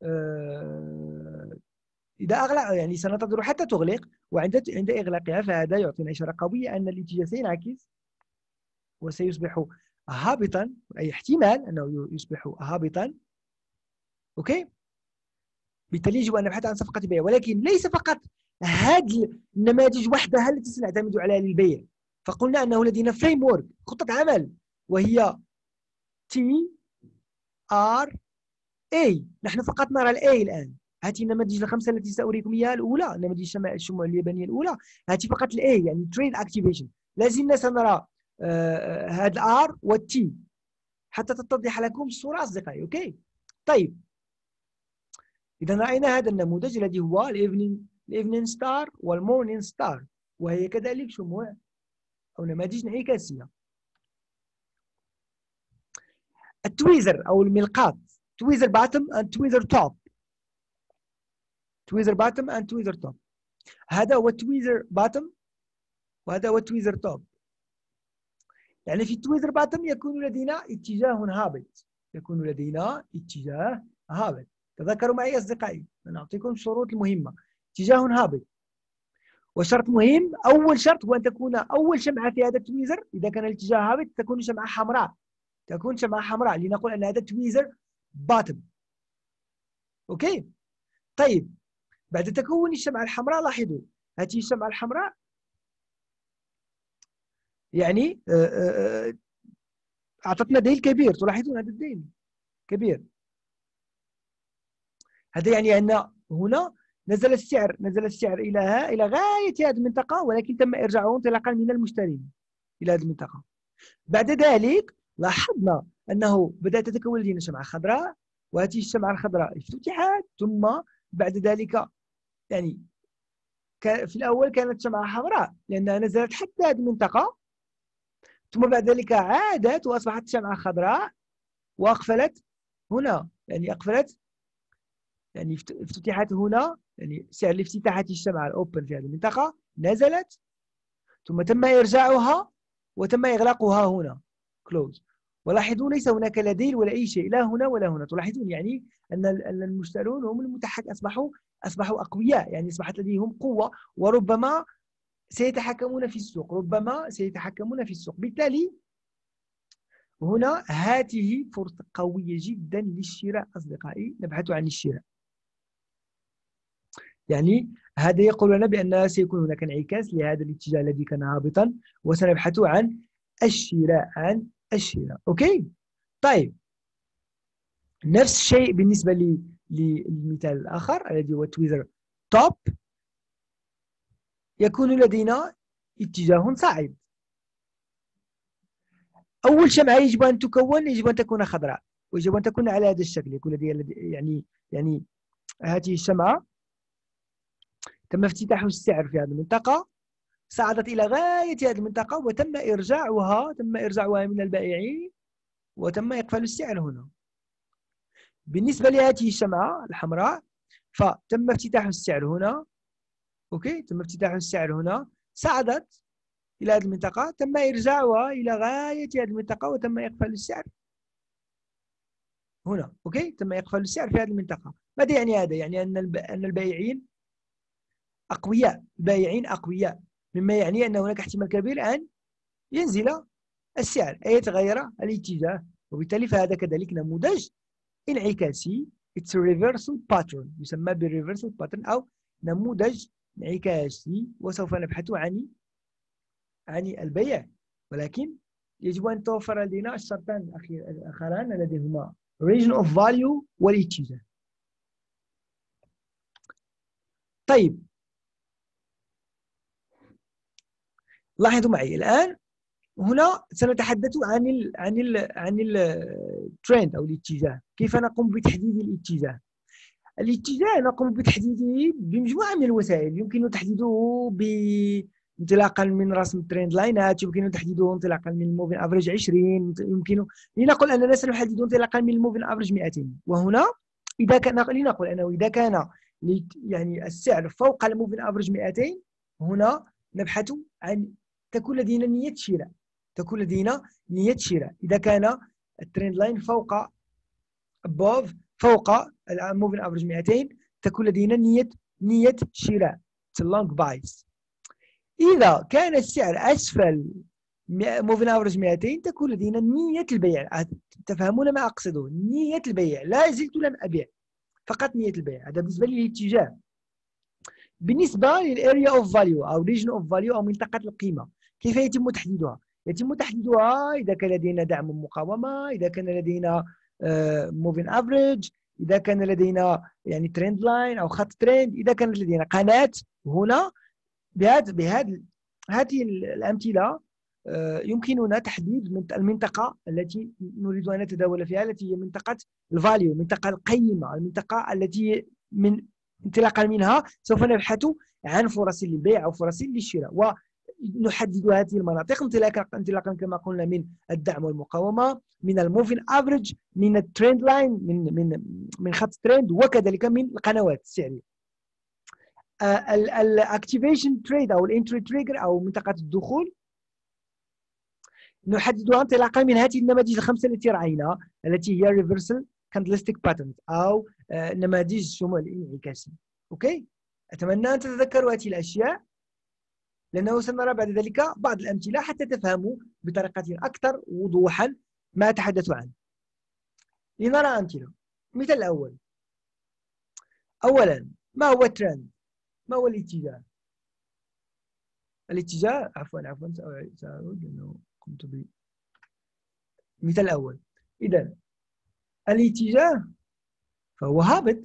أه إذا أغلق يعني سننتظر حتى تغلق، وعند عند إغلاقها فهذا يعطينا إشارة قوية أن الاتجاه سينعكس وسيصبح هابطا، أي احتمال أنه يصبح هابطا. أوكي؟ بالتالي يجب أن نبحث عن صفقة بيع، ولكن ليس فقط هذه النماذج وحدها التي سنعتمد عليها للبيع. فقلنا أنه لدينا فريم ورك، خطة عمل، وهي تي ار اي. نحن فقط نرى الاي الآن. هذه النماذج الخمسة التي سأريكم إياها الأولى، نماذج الشموع اليابانية الأولى، هذه فقط الاي يعني تريد اكتيفيشن. لازلنا سنرى آه هذا الار والتي حتى تتضح لكم الصورة أصدقائي. أوكي؟ طيب إذا رأينا هذا النموذج الذي هو الإيفنينج الإيفنينج ستار والمورنينج ستار، وهي كذلك شموع أو نماذج انعكاسية. التويزر أو الملقاط، تويزر باتم and تويزر توب. تويزر باتم and تويزر توب. هذا هو التويزر باتم وهذا هو التويزر توب. يعني في التويزر باتم يكون لدينا اتجاه هابط، يكون لدينا اتجاه هابط. تذكروا معي أصدقائي، أنا أعطيكم الشروط المهمة. اتجاه هابط، وشرط مهم، أول شرط هو أن تكون أول شمعة في هذا التويزر إذا كان الاتجاه هابط تكون شمعة حمراء، تكون شمعة حمراء لنقول أن هذا تويزر باتم. أوكي؟ طيب بعد تكون الشمعة الحمراء لاحظوا هذه الشمعة الحمراء يعني أعطتنا ديل كبير. تلاحظون هذا الديل كبير، هذا يعني أن هنا نزل السعر نزل السعر إلى ها إلى غاية هذه المنطقة، ولكن تم إرجاعه انطلاقا من المشترين إلى هذه المنطقة. بعد ذلك لاحظنا أنه بدأت تتكون لدينا شمعة خضراء، وهذه الشمعة الخضراء افتتحت، ثم بعد ذلك يعني في الأول كانت شمعة حمراء لأنها نزلت حتى هذه المنطقة، ثم بعد ذلك عادت وأصبحت شمعة خضراء وأقفلت هنا، يعني أقفلت يعني افتتحت هنا، يعني سعر الافتتاح هذه الشمعة الأوبن في هذه المنطقة نزلت، ثم تم إرجاعها وتم إغلاقها هنا كلوز. ولاحظوا ليس هناك لا ديل ولا أي شيء، لا هنا ولا هنا. تلاحظون يعني أن المشترون هم المتحك أصبحوا أصبحوا أقوياء، يعني أصبحت لديهم قوة، وربما سيتحكمون في السوق، ربما سيتحكمون في السوق. بالتالي هنا هذه فرصة قوية جدا للشراء أصدقائي، نبحث عن الشراء. يعني هذا يقول لنا بأن سيكون هناك انعكاس لهذا الاتجاه الذي كان هابطا، وسنبحث عن الشراء عن الشراء. أوكي؟ طيب نفس الشيء بالنسبة للمثال الآخر الذي هو تويزر توب، يكون لدينا اتجاه صاعد. أول شمعة يجب أن تكون يجب أن تكون خضراء، ويجب أن تكون على هذا الشكل، يكون لديها يعني يعني هذه الشمعة تم افتتاح السعر في هذه المنطقة، صعدت إلى غاية هذه المنطقة وتم إرجاعها تم إرجاعها من البائعين وتم إقفال السعر هنا. بالنسبة لهذه الشمعة الحمراء فتم افتتاح السعر هنا. أوكي، تم افتتاح السعر هنا، صعدت إلى هذه المنطقة، تم إرجاعها إلى غاية هذه المنطقة وتم إقفال السعر هنا. أوكي، تم إقفال السعر في هذه المنطقة. ماذا يعني هذا؟ يعني أن أن البائعين أقوياء، البائعين أقوياء، مما يعني أن هناك احتمال كبير أن ينزل السعر أي يتغير الاتجاه، وبالتالي فهذا كذلك نموذج انعكاسي. It's a reversal pattern، يسمى بالreversal pattern أو نموذج انعكاسي. وسوف نبحث عن عن البيع، ولكن يجب أن توفر لدينا الشرطان الآخران الذي هما region of value والاتجاه. طيب لاحظوا معي الآن، هنا سنتحدث عن ال عن ال عن الترند او الاتجاه. كيف نقوم بتحديد الاتجاه؟ الاتجاه نقوم بتحديده بمجموعه من الوسائل. يمكن تحديده انطلاقا من رسم ترند لاينات، يمكن تحديده انطلاقا من الموفين افريج عشرين، يمكن لنقل اننا سنحدد انطلاقا من الموفين افريج مئتين. وهنا اذا كان لنقل انه اذا كان يعني السعر فوق الموفين افريج مئتين، هنا نبحث عن تكون لدينا نية شراء، تكون لدينا نية شراء. إذا كان الترند لاين فوق above فوق الموفين افريج مئتين، تكون لدينا نية نية شراء long buys. إذا كان السعر أسفل موفين افريج مئتين، تكون لدينا نية البيع. تفهمون ما أقصده؟ نية البيع، لا زلت لم أبيع، فقط نية البيع. هذا بالنسبة للاتجاه. بالنسبة للاريا اوف فاليو أو ريجن اوف فاليو أو منطقة القيمة، كيف يتم تحديدها؟ يتم تحديدها إذا كان لدينا دعم مقاومة، إذا كان لدينا موفين افريج، إذا كان لدينا يعني ترند لاين أو خط ترند، إذا كانت لدينا قناة. هنا بهذه بهذه هذه الأمثلة يمكننا تحديد المنطقة التي نريد أن نتداول فيها، التي هي منطقة الفاليو، منطقة القيمة، المنطقة التي من انطلاقا منها سوف نبحث عن فرص للبيع أو فرص للشراء، ونحدد هذه المناطق انطلاقا انطلاقا كما قلنا من الدعم والمقاومة، من الموفين افريج، من الترند لاين، من من من خط ترند، وكذلك من القنوات السعرية. الاكتيفيشن تريد او الانتري تريجر او منطقة الدخول نحددها انطلاقا من هذه النماذج الخمسة التي رأينا، التي هي ريفرسال كاندلستيك باترنز او نماذج الشموع الانعكاسي. اوكي، اتمنى ان تتذكروا هذه الاشياء، لانه سنرى بعد ذلك بعض الامثله حتى تفهموا بطريقه اكثر وضوحا ما اتحدث عنه. لنرى امثله. المثال الاول، اولا ما هو الترند؟ ما هو الاتجاه؟ الاتجاه عفوا عفوا سأعود لانه قمت ب المثال الاول. اذا الاتجاه فهو هابط،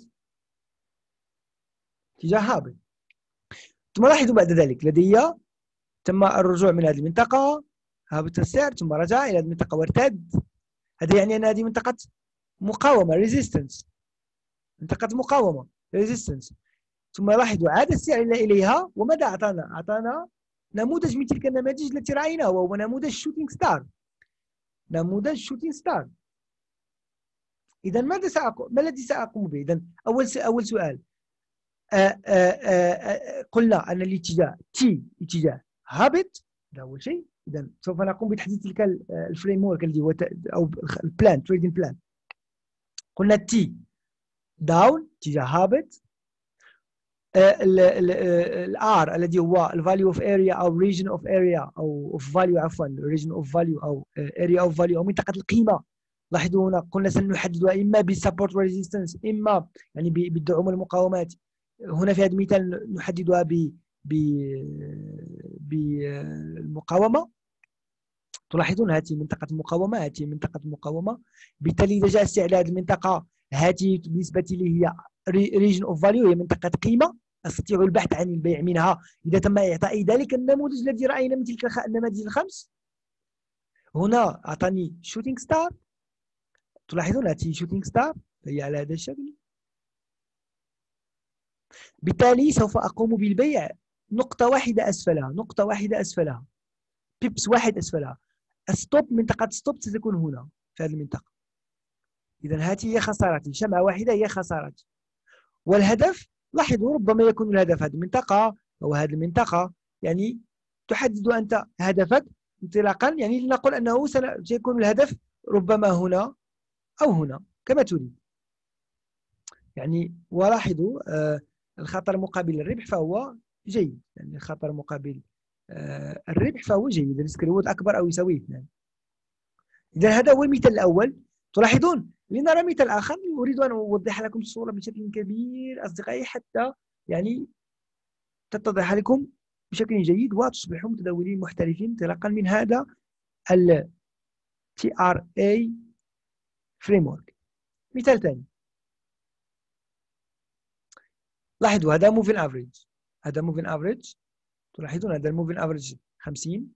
اتجاه هابط. ثم لاحظوا بعد ذلك لدي تم الرجوع من هذه المنطقة، هابط السعر، ثم رجع إلى هذه المنطقة وارتد. هذا يعني أن هذه منطقة مقاومة ريزيستنس، منطقة مقاومة ريزيستنس. ثم لاحظوا عاد السعر إليها، وماذا أعطانا؟ أعطانا نموذج من تلك النماذج التي رأيناها، وهو نموذج شوتينج ستار، نموذج شوتينج ستار. إذا ماذا سأقوم ما الذي سأقوم به؟ إذا أول أول سؤال، آآ آآ قلنا أن الاتجاه تي اتجاه هابط، هذا أول شيء. إذا سوف نقوم بتحديد تلك الفريم ورك الذي هو أو البلان تريدنج بلان. قلنا تي داون اتجاه هابط، الار الذي هو الفاليو اوف اريا او ريجن اوف اريا او اوف فاليو عفوا ريجن اوف فاليو او اريا اوف فاليو او منطقة القيمة. لاحظوا هنا قلنا سنحددها إما بالسبورت ريزيستنس، إما يعني بالدعوم والمقاومات. هنا في هذا المثال نحددها ب بالمقاومة. تلاحظون هذه منطقة المقاومة، هذه منطقة المقاومة. بالتالي إذا جاء السعر لهذه المنطقة، هذه بالنسبة لي هي ريجن اوف فاليو، هي منطقة قيمة، أستطيع البحث عن البيع منها إذا تم إعطائي ذلك النموذج الذي رأينا من تلك النماذج الخمس. هنا أعطاني شوتينج ستار، تلاحظون هذه شوتينج ستار هي على هذا الشكل. بالتالي سوف أقوم بالبيع نقطة واحدة أسفلها، نقطة واحدة أسفلها، بيبس واحد أسفلها. الستوب، منطقة ستوب ستكون هنا في هذه المنطقة. إذا هذه هي خسارتي، شمعة واحدة هي خسارتي. والهدف، لاحظوا ربما يكون الهدف هذه المنطقة أو هذه المنطقة، يعني تحدد أنت هدفك انطلاقا، يعني لنقل أنه سيكون الهدف ربما هنا أو هنا كما تريد. يعني ولاحظوا آه الخطر مقابل الربح فهو جيد، يعني الخطر مقابل آه الربح فهو جيد، الريسك ريورد أكبر أو يساوي اثنان. إذا هذا هو المثال الأول. تلاحظون لنرى مثال آخر. أريد أن أوضح لكم الصورة بشكل كبير أصدقائي حتى يعني تتضح لكم بشكل جيد وتصبحوا متداولين محترفين انطلاقا من هذا ال تي آر إيه framework. مثال ثاني، لاحظوا هذا موفين افريج، هذا موفين افريج. تلاحظون هذا الموفين افريج خمسين.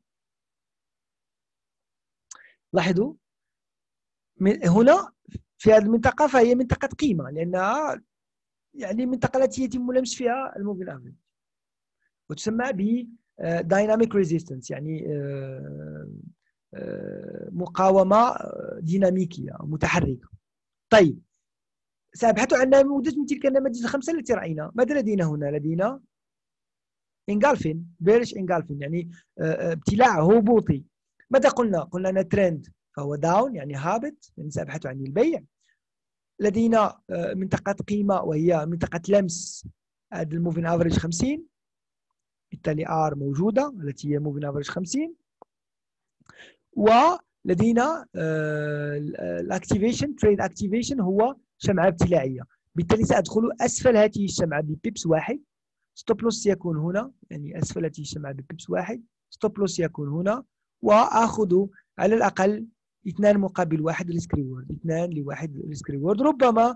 لاحظوا هنا في هذه المنطقة فهي منطقة قيمة، لأنها يعني منطقة التي يتم لمس فيها الموفين افريج، وتسمى ب دايناميك ريزيستنس، يعني مقاومة ديناميكية أو متحركة. طيب سأبحث عن نموذج من تلك النماذج الخمسة التي رأينا. ماذا لدينا هنا؟ لدينا انغالفين، بيرش انغالفين، يعني ابتلاع هبوطي. ماذا قلنا؟ قلنا أن ترند فهو داون، يعني هابط، يعني سأبحث عن البيع. لدينا منطقة قيمة وهي منطقة لمس هذا الموفين افريج خمسين، بالتالي ار موجودة التي هي موفين افريج خمسين. ولدينا الاكتيفيشن، تريد اكتيفيشن هو شمعة ابتلاعية، بالتالي سأدخل أسفل هذه الشمعة ببيبس واحد. ستوب لوس يكون هنا، يعني أسفل هذه الشمعة ببيبس واحد، ستوب لوس يكون هنا، وآخذ على الأقل اثنان مقابل واحد ريسك ريورد، اثنان لواحد ريسك ريورد. ربما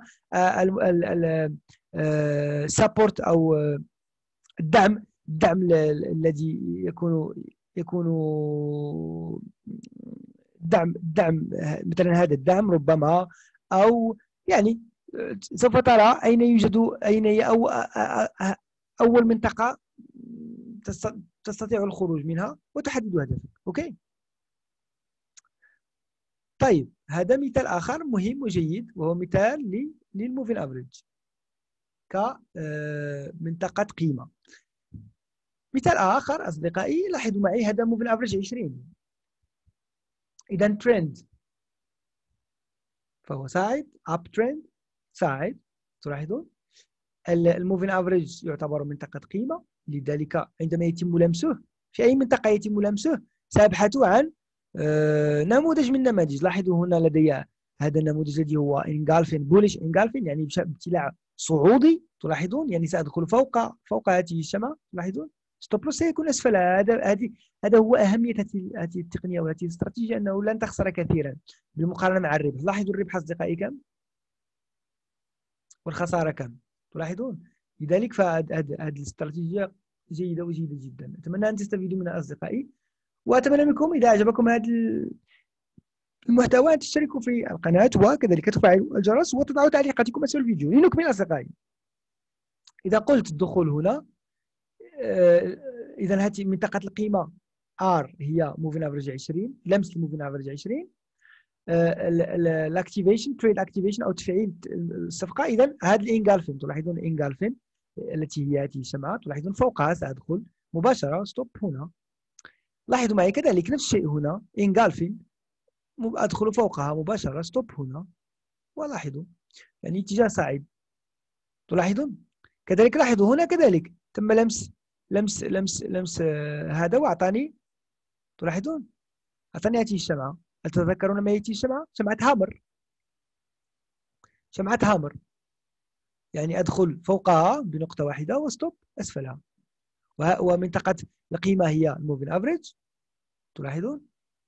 السابورت أو الدعم، الدعم الذي يكون يكون دعم دعم مثلا هذا الدعم ربما، أو يعني سوف ترى أين يوجد، أين هي أو أول منطقة تستطيع الخروج منها وتحدد هدفك. أوكي. طيب هذا مثال آخر مهم وجيد، وهو مثال للموفين افريج كمنطقة قيمة. مثال آخر أصدقائي، لاحظوا معي هذا موفين افريج عشرين. إذا ترند فهو صاعد، اب ترند صاعد. تلاحظون الموفين افريج يعتبر منطقة قيمة، لذلك عندما يتم لمسه في أي منطقة يتم لمسه سأبحث عن نموذج من النماذج. لاحظوا هنا لدي هذا النموذج الذي هو انغالفين، بوليش انغالفين، يعني ابتلاع صعودي. تلاحظون يعني سأدخل فوق فوق هذه الشمعة. تلاحظون ستوب لوس سيكون أسفلها. هذا هذه هذا هو أهمية هذه التقنية وهذه الاستراتيجية، أنه لن تخسر كثيرا بالمقارنة مع الربح. لاحظوا الربح أصدقائي كم والخسارة كم. تلاحظون لذلك فهذه الاستراتيجية جيدة وجيدة جدا. أتمنى أن تستفيدوا منها أصدقائي، وأتمنى منكم إذا أعجبكم هذا المحتوى أن تشتركوا في القناة وكذلك تفعلوا الجرس وتضعوا تعليقاتكم أسفل الفيديو. لنكمل أصدقائي. إذا قلت الدخول هنا، إذا هذه منطقة القيمة R هي موفين افريج عشرين، لمس الموفين افريج عشرين. الاكتيفيشن، تريد اكتيفيشن أو تفعيل الصفقة. إذا هذا الانغالفين، تلاحظون الانغالفين التي هي هذه الشمعة، تلاحظون فوقها سأدخل مباشرة ستوب هنا. لاحظوا معي كذلك نفس الشيء هنا انغالفين، أدخل فوقها مباشرة ستوب هنا، ولاحظوا يعني اتجاه صاعد. تلاحظون كذلك، لاحظوا هنا كذلك تم لمس لمس لمس لمس آه هذا وأعطاني. تلاحظون أعطاني هذه الشمعة. هل تتذكرون ما هي هذه الشمعة؟ شمعة هامر، شمعة هامر، يعني أدخل فوقها بنقطة واحدة وستوب أسفلها، ومنطقة القيمة هي الموفين افريج. تلاحظون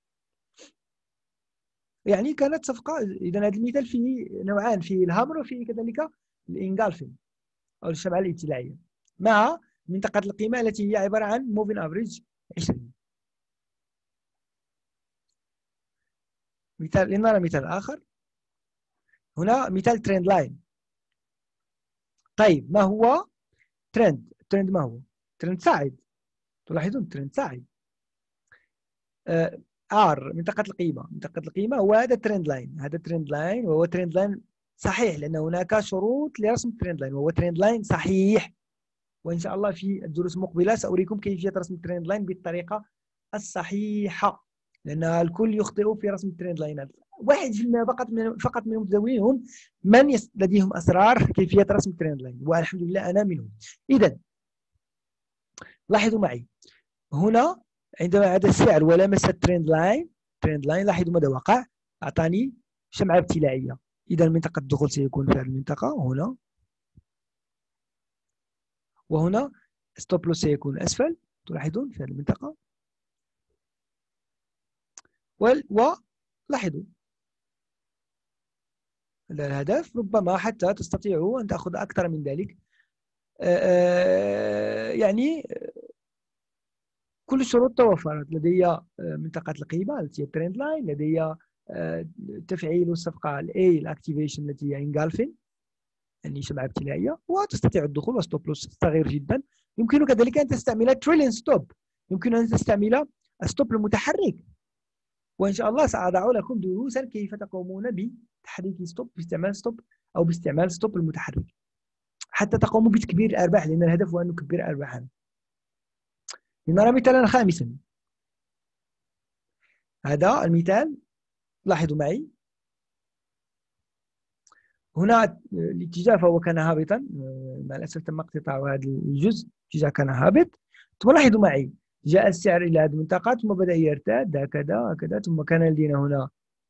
يعني كانت صفقة. إذا هذا المثال فيه نوعان، فيه الهامر وفيه كذلك الانغالفين أو الشمعة الابتلاعية مع منطقة القيمة التي هي عبارة عن موفين افريج عشرين. مثال، لنرى مثال آخر. هنا مثال ترند لاين. طيب ما هو ترند؟ ترند ما هو؟ ترند صاعد. تلاحظون ترند صاعد. ار منطقه القيمه، منطقه القيمه هو هذا الترند لاين، هذا الترند لاين وهو ترند لاين صحيح، لان هناك شروط لرسم الترند لاين وهو ترند لاين صحيح. وان شاء الله في الدروس المقبله ساريكم كيفيه رسم الترند لاين بالطريقه الصحيحه، لان الكل يخطئ في رسم الترند لاينات. واحد في المية فقط من فقط من المتداولين هم من يس... لديهم اسرار كيفيه رسم الترند لاين، والحمد لله انا منهم. اذا لاحظوا معي هنا عندما عاد السعر ولمس الترند لاين، ترند لاين لاحظوا ماذا وقع، اعطاني شمعه ابتلاعيه. اذا منطقه الدخول سيكون في هذه المنطقه هنا، وهنا ستوب لوس سيكون اسفل، تلاحظون في هذه المنطقه. ولاحظوا الهدف ربما حتى تستطيعوا ان تاخذ اكثر من ذلك. يعني كل الشروط توفرت، لدي منطقه القيمه التي هي الترند لاين، لدي تفعيل الصفقه الاي الاكتيفيشن التي هي انجالفين يعني شمعه ابتلائيه، وتستطيع الدخول. وستوب لوس صغير جدا. يمكنك كذلك ان تستعمل تريلين ستوب، يمكن ان تستعمل ستوب المتحرك، وان شاء الله ساضع لكم دروسا كيف تقومون بتحريك ستوب باستعمال ستوب او باستعمال ستوب المتحرك حتى تقوموا بتكبير الارباح، لان الهدف هو ان نكبر ارباحنا. لنرى مثالا خامسا. هذا المثال لاحظوا معي هنا الاتجاه فهو كان هابطا، مع الاسف تم اقتطاع هذا الجزء، الاتجاه كان هابط. ثم لاحظوا معي جاء السعر الى هذه المنطقه ثم بدا يرتد هكذا هكذا، ثم كان لدينا هنا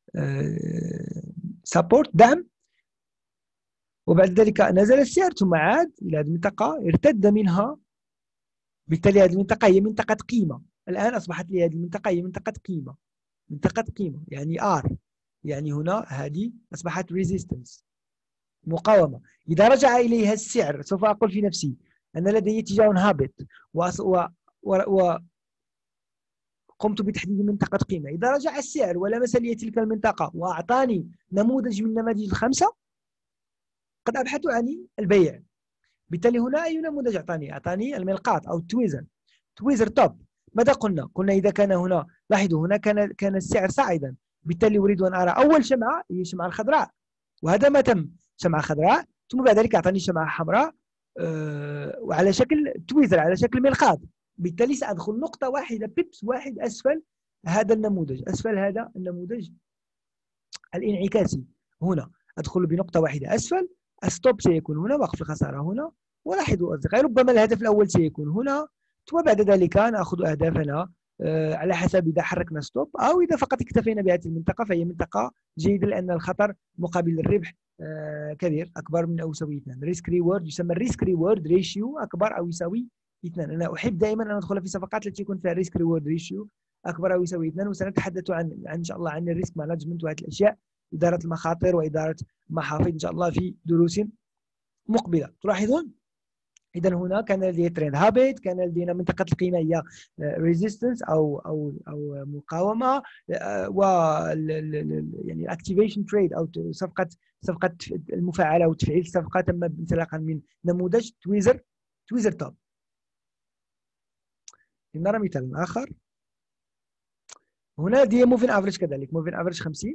سبورت دعم، وبعد ذلك نزل السعر ثم عاد الى هذه المنطقه ارتد منها. بالتالي هذه المنطقه هي منطقه قيمه، الان اصبحت لي هذه المنطقه هي منطقه قيمه، منطقه قيمه يعني ار، يعني هنا هذه اصبحت ريزيستنس مقاومه. اذا رجع اليها السعر سوف اقول في نفسي ان لدي اتجاه هابط و... و... و... قمت بتحديد منطقة قيمة. إذا رجع السعر ولمس لي تلك المنطقة وأعطاني نموذج من النماذج الخمسة قد أبحث عن البيع. بالتالي هنا أي نموذج أعطاني؟ أعطاني الملقاط أو التويزر، تويزر توب. ماذا قلنا؟ قلنا إذا كان هنا، لاحظوا هنا كان كان السعر صاعدا، بالتالي أريد أن أرى أول شمعة هي الشمعة الخضراء، وهذا ما تم، شمعة خضراء ثم بعد ذلك أعطاني شمعة حمراء أه وعلى شكل تويزر، على شكل ملقاط. بالتالي سأدخل نقطة واحدة بيبس واحد أسفل هذا النموذج، أسفل هذا النموذج الانعكاسي. هنا أدخل بنقطة واحدة أسفل، الستوب سيكون هنا، وقف الخسارة هنا. ولاحظوا أصدقائي ربما الهدف الأول سيكون هنا، ثم بعد ذلك نأخذ أهدافنا أه على حسب إذا حركنا ستوب أو إذا فقط اكتفينا بهذه المنطقة فهي منطقة جيدة، لأن الخطر مقابل الربح أه كبير، أكبر من أو يساوي اثنان. ريسك ريورد يسمى الريسك ريورد ريشيو أكبر أو يساوي اثنان. أنا أحب دائما أن أدخل في صفقات التي يكون فيها ريسك ريورد ريشيو أكبر أو يساوي اثنان. وسنتحدث عن, عن إن شاء الله عن الريسك مانجمنت وهذه الأشياء، إدارة المخاطر وإدارة المحافظ إن شاء الله في دروس مقبلة. تلاحظون إذا هنا كان لدينا ترند هابط، كان لدينا منطقة القيمة هي ريزيستنس أو أو أو مقاومة، و يعني الاكتيفيشن تريد أو صفقة صفقة المفاعلة أو تفعيل الصفقة تم انطلاقا من نموذج تويزر تويزر توب. لنرى مثال آخر. هنا دي موفين افريج كذلك، موفين افريج خمسين.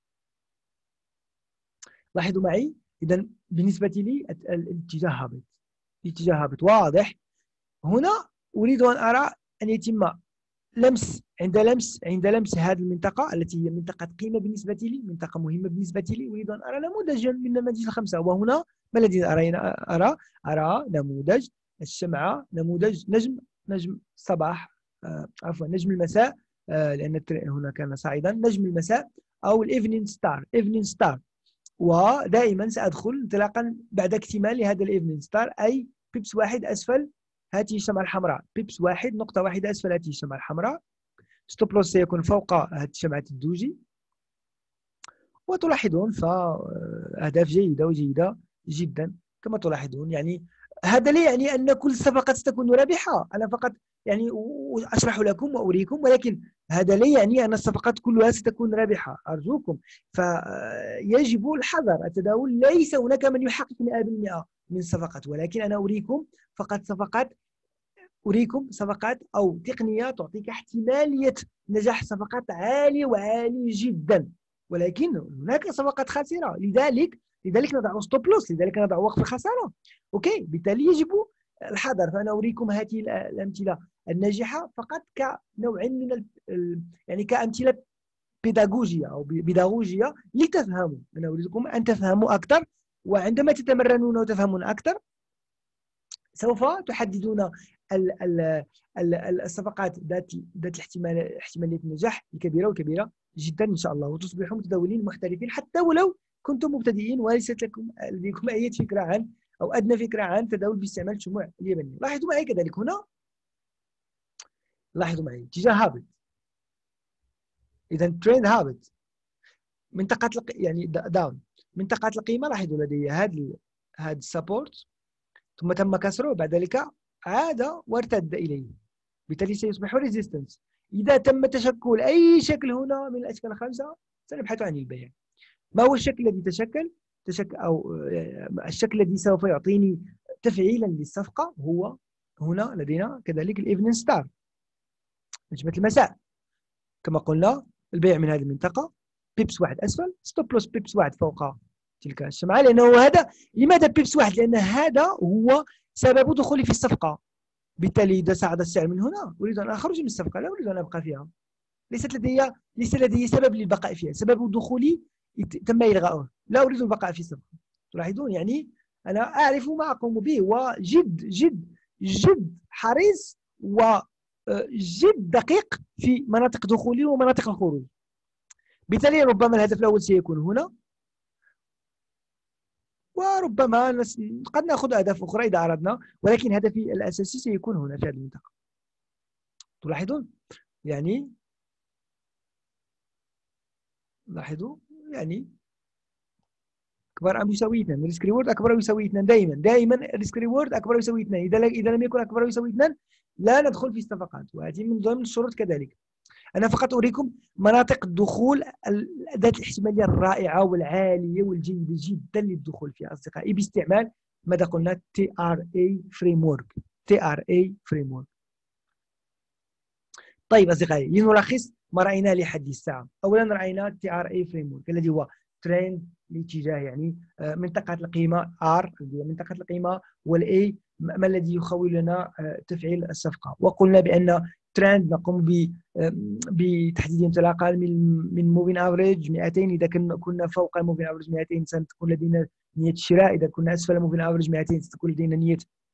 لاحظوا معي إذا بالنسبة لي الاتجاه هابط، الاتجاه هابط واضح. هنا أريد أن أرى أن يتم لمس، عند لمس عند لمس هذه المنطقة التي هي منطقة قيمة بالنسبة لي، منطقة مهمة بالنسبة لي، أريد أن أرى نموذجا من نماذج الخمسة. وهنا ما الذي أرى؟ أرى أرى نموذج الشمعة، نموذج نجم نجم الصباح آه عفوا نجم المساء، آه لأن هنا كان صاعدا، نجم المساء أو الإيفنين ستار، إيفنين ستار. ودائما سأدخل انطلاقا بعد اكتمال هذا الإيفنين ستار، أي بيبس واحد أسفل هذه الشمعة الحمراء، بيبس واحد نقطة واحدة أسفل هذه الشمعة الحمراء. ستوب لوس سيكون فوق هذه شمعة الدوجي. وتلاحظون فأهداف جيدة وجيدة جدا كما تلاحظون. يعني هذا لا يعني أن كل الصفقات ستكون رابحة، أنا فقط يعني أشرح لكم وأريكم، ولكن هذا لا يعني أن الصفقات كلها ستكون رابحة، أرجوكم. فيجب الحذر، التداول ليس هناك من يحقق مئة بالمئة من الصفقات، ولكن أنا أريكم فقط صفقات أريكم صفقات أو تقنية تعطيك احتمالية نجاح صفقات عالية وعالية جدا، ولكن هناك صفقات خاسرة، لذلك لذلك نضع ستوب لوس، لذلك نضع وقف الخسارة. أوكي، بالتالي يجب الحذر. فأنا أريكم هذه الأمثلة الناجحة فقط كنوع من ال... يعني كأمثلة بيداغوجية أو بيداغوجية لتفهموا. أنا أريدكم أن تفهموا أكثر، وعندما تتمرنون وتفهمون أكثر سوف تحددون ال ال ال الصفقات ذات ذات الاحتمال احتماليه النجاح الكبيره والكبيره جدا ان شاء الله، وتصبحوا متداولين محترفين حتى ولو كنتم مبتدئين وليست لكم لديكم اي فكره عن او ادنى فكره عن التداول باستعمال الشموع اليابانيه. لاحظوا معي كذلك هنا، لاحظوا معي اتجاه هابط، اذا تريند هابط، منطقه يعني داون، منطقه القيمه لاحظوا لدي هذا هذا السبورت ثم تم كسره، بعد ذلك عاد وارتد إليه، بالتالي سيصبح ريزيستنس. إذا تم تشكل أي شكل هنا من الأشكال الخمسة سنبحث عن البيع. ما هو الشكل الذي تشكل؟ تشكل أو الشكل الذي سوف يعطيني تفعيلا للصفقة هو هنا لدينا كذلك الإيفنينج ستار، نجمة المساء. كما قلنا البيع من هذه المنطقة، بيبس واحد أسفل، ستوب لوس بيبس واحد فوق تلك الشمعة، لأنه هذا لماذا بيبس واحد؟ لأن هذا هو سبب دخولي في الصفقة. بالتالي إذا صعد السعر من هنا أريد أن أخرج من الصفقة، لا أريد أن أبقى فيها، ليست لدي ليس لدي سبب للبقاء فيها، سبب دخولي تم إلغاؤه، لا أريد البقاء في الصفقة. تلاحظون يعني أنا أعرف ما أقوم به، وجد جد جد حريص وجد دقيق في مناطق دخولي ومناطق الخروج. بالتالي ربما الهدف الأول سيكون هنا، وربما نس... قد نأخذ أهداف أخرى إذا أردنا، ولكن هدفي الأساسي سيكون هنا في هذه المنطقة. تلاحظون يعني لاحظوا يعني أكبر أم يساوي اثنين، الريسك ريورد أكبر أو يساوي اثنين، دائما دائما الريسك ريورد أكبر أو يساوي اثنين. إذا إذا لم يكن أكبر أو يساوي اثنين لا ندخل في الصفقات، وهذه من ضمن الشروط كذلك. أنا فقط أريكم مناطق الدخول ذات الاحتمالية الرائعة والعالية والجيدة جدا للدخول فيها أصدقائي باستعمال ماذا قلنا تي آر إيه framework. تي آر إيه framework. طيب أصدقائي، لنلخص ما رأيناه لحد الساعة. أولا رأينا تي آر إيه framework الذي هو ترند الاتجاه، يعني منطقة القيمة R اللي هي منطقة القيمة، والA ما الذي يخول لنا تفعيل الصفقة. وقلنا بأن ترند نقوم بتحديد انطلاقا من من موفين افريج مئتين، اذا كنا فوق الموفين افريج مئتين ستكون لدينا نيه الشراء، اذا كنا اسفل موفين افريج مئتين ستكون لدينا نيه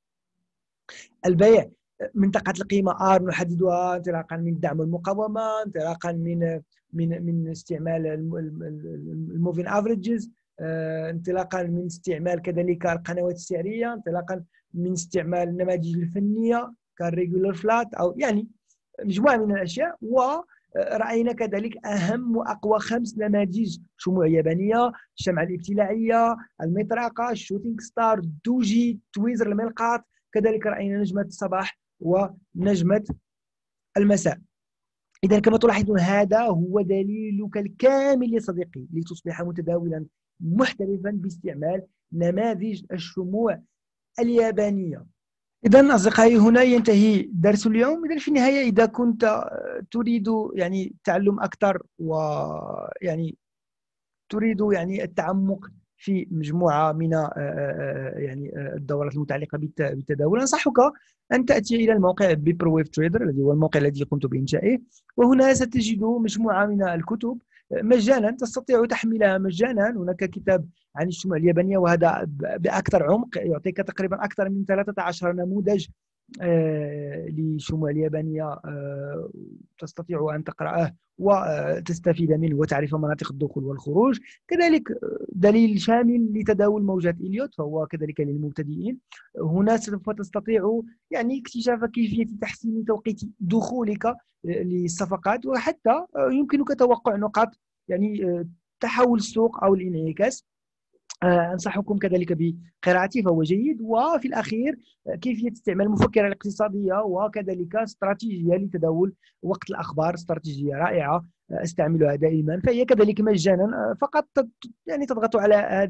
البيع. منطقه القيمه ار نحددها انطلاقا من دعم المقاومه، انطلاقا من من من استعمال الموفين افريجز، انطلاقا من استعمال كذلك القنوات السعريه، انطلاقا من استعمال النماذج الفنيه كالريجولار فلات، او يعني مجموعة من الأشياء. ورأينا كذلك أهم وأقوى خمس نماذج شموع يابانية: الشمعة الابتلاعية، المطرقة، الشوتينغ ستار، دوجي، تويزر الملقاط، كذلك رأينا نجمة الصباح ونجمة المساء. إذا كما تلاحظون هذا هو دليلك الكامل يا صديقي لتصبح متداولا محترفا باستعمال نماذج الشموع اليابانية. إذا أصدقائي هنا ينتهي درس اليوم. إذا في النهاية إذا كنت تريد يعني تعلم أكثر ويعني تريد يعني التعمق في مجموعة من يعني الدورات المتعلقة بالتداول، أنصحك أن تأتي إلى الموقع بيبروويف تريدر الذي هو الموقع الذي قمت بإنشائه، وهنا ستجد مجموعة من الكتب مجانا تستطيع تحملها مجانا. هناك كتاب عن الشموع اليابانية وهذا بأكثر عمق، يعطيك تقريبا أكثر من ثلاثة عشر نموذج آه للشموع اليابانية، آه تستطيع أن تقرأه وتستفيد منه وتعرف مناطق الدخول والخروج. كذلك دليل شامل لتداول موجات إليوت فهو كذلك للمبتدئين. هنا سوف تستطيع يعني اكتشاف كيفية تحسين توقيت دخولك للصفقات، وحتى يمكنك توقع نقاط يعني تحول السوق أو الانعكاس. أنصحكم كذلك بقراءته فهو جيد. وفي الأخير كيفية استعمال المفكرة الاقتصادية وكذلك استراتيجية لتداول وقت الأخبار، استراتيجية رائعة استعملها دائما، فهي كذلك مجانا، فقط يعني تضغط على هذا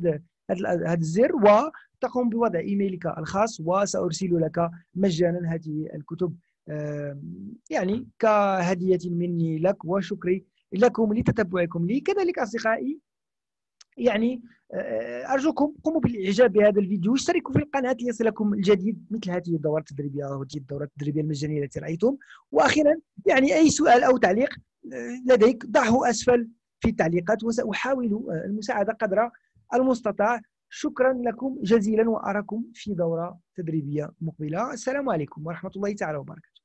هذا الزر وتقوم بوضع ايميلك الخاص، وسارسل لك مجانا هذه الكتب يعني كهدية مني لك وشكري لكم لتتبعكم لي. كذلك أصدقائي يعني أرجوكم قوموا بالإعجاب بهذا الفيديو، اشتركوا في القناة ليصلكم الجديد مثل هذه الدورات التدريبية وهذه الدورات التدريبية المجانية التي رأيتم. وأخيرا يعني أي سؤال أو تعليق لديك ضعه أسفل في التعليقات، وسأحاول المساعدة قدر المستطاع. شكرا لكم جزيلا، وأراكم في دورة تدريبية مقبلة. السلام عليكم ورحمة الله تعالى وبركاته.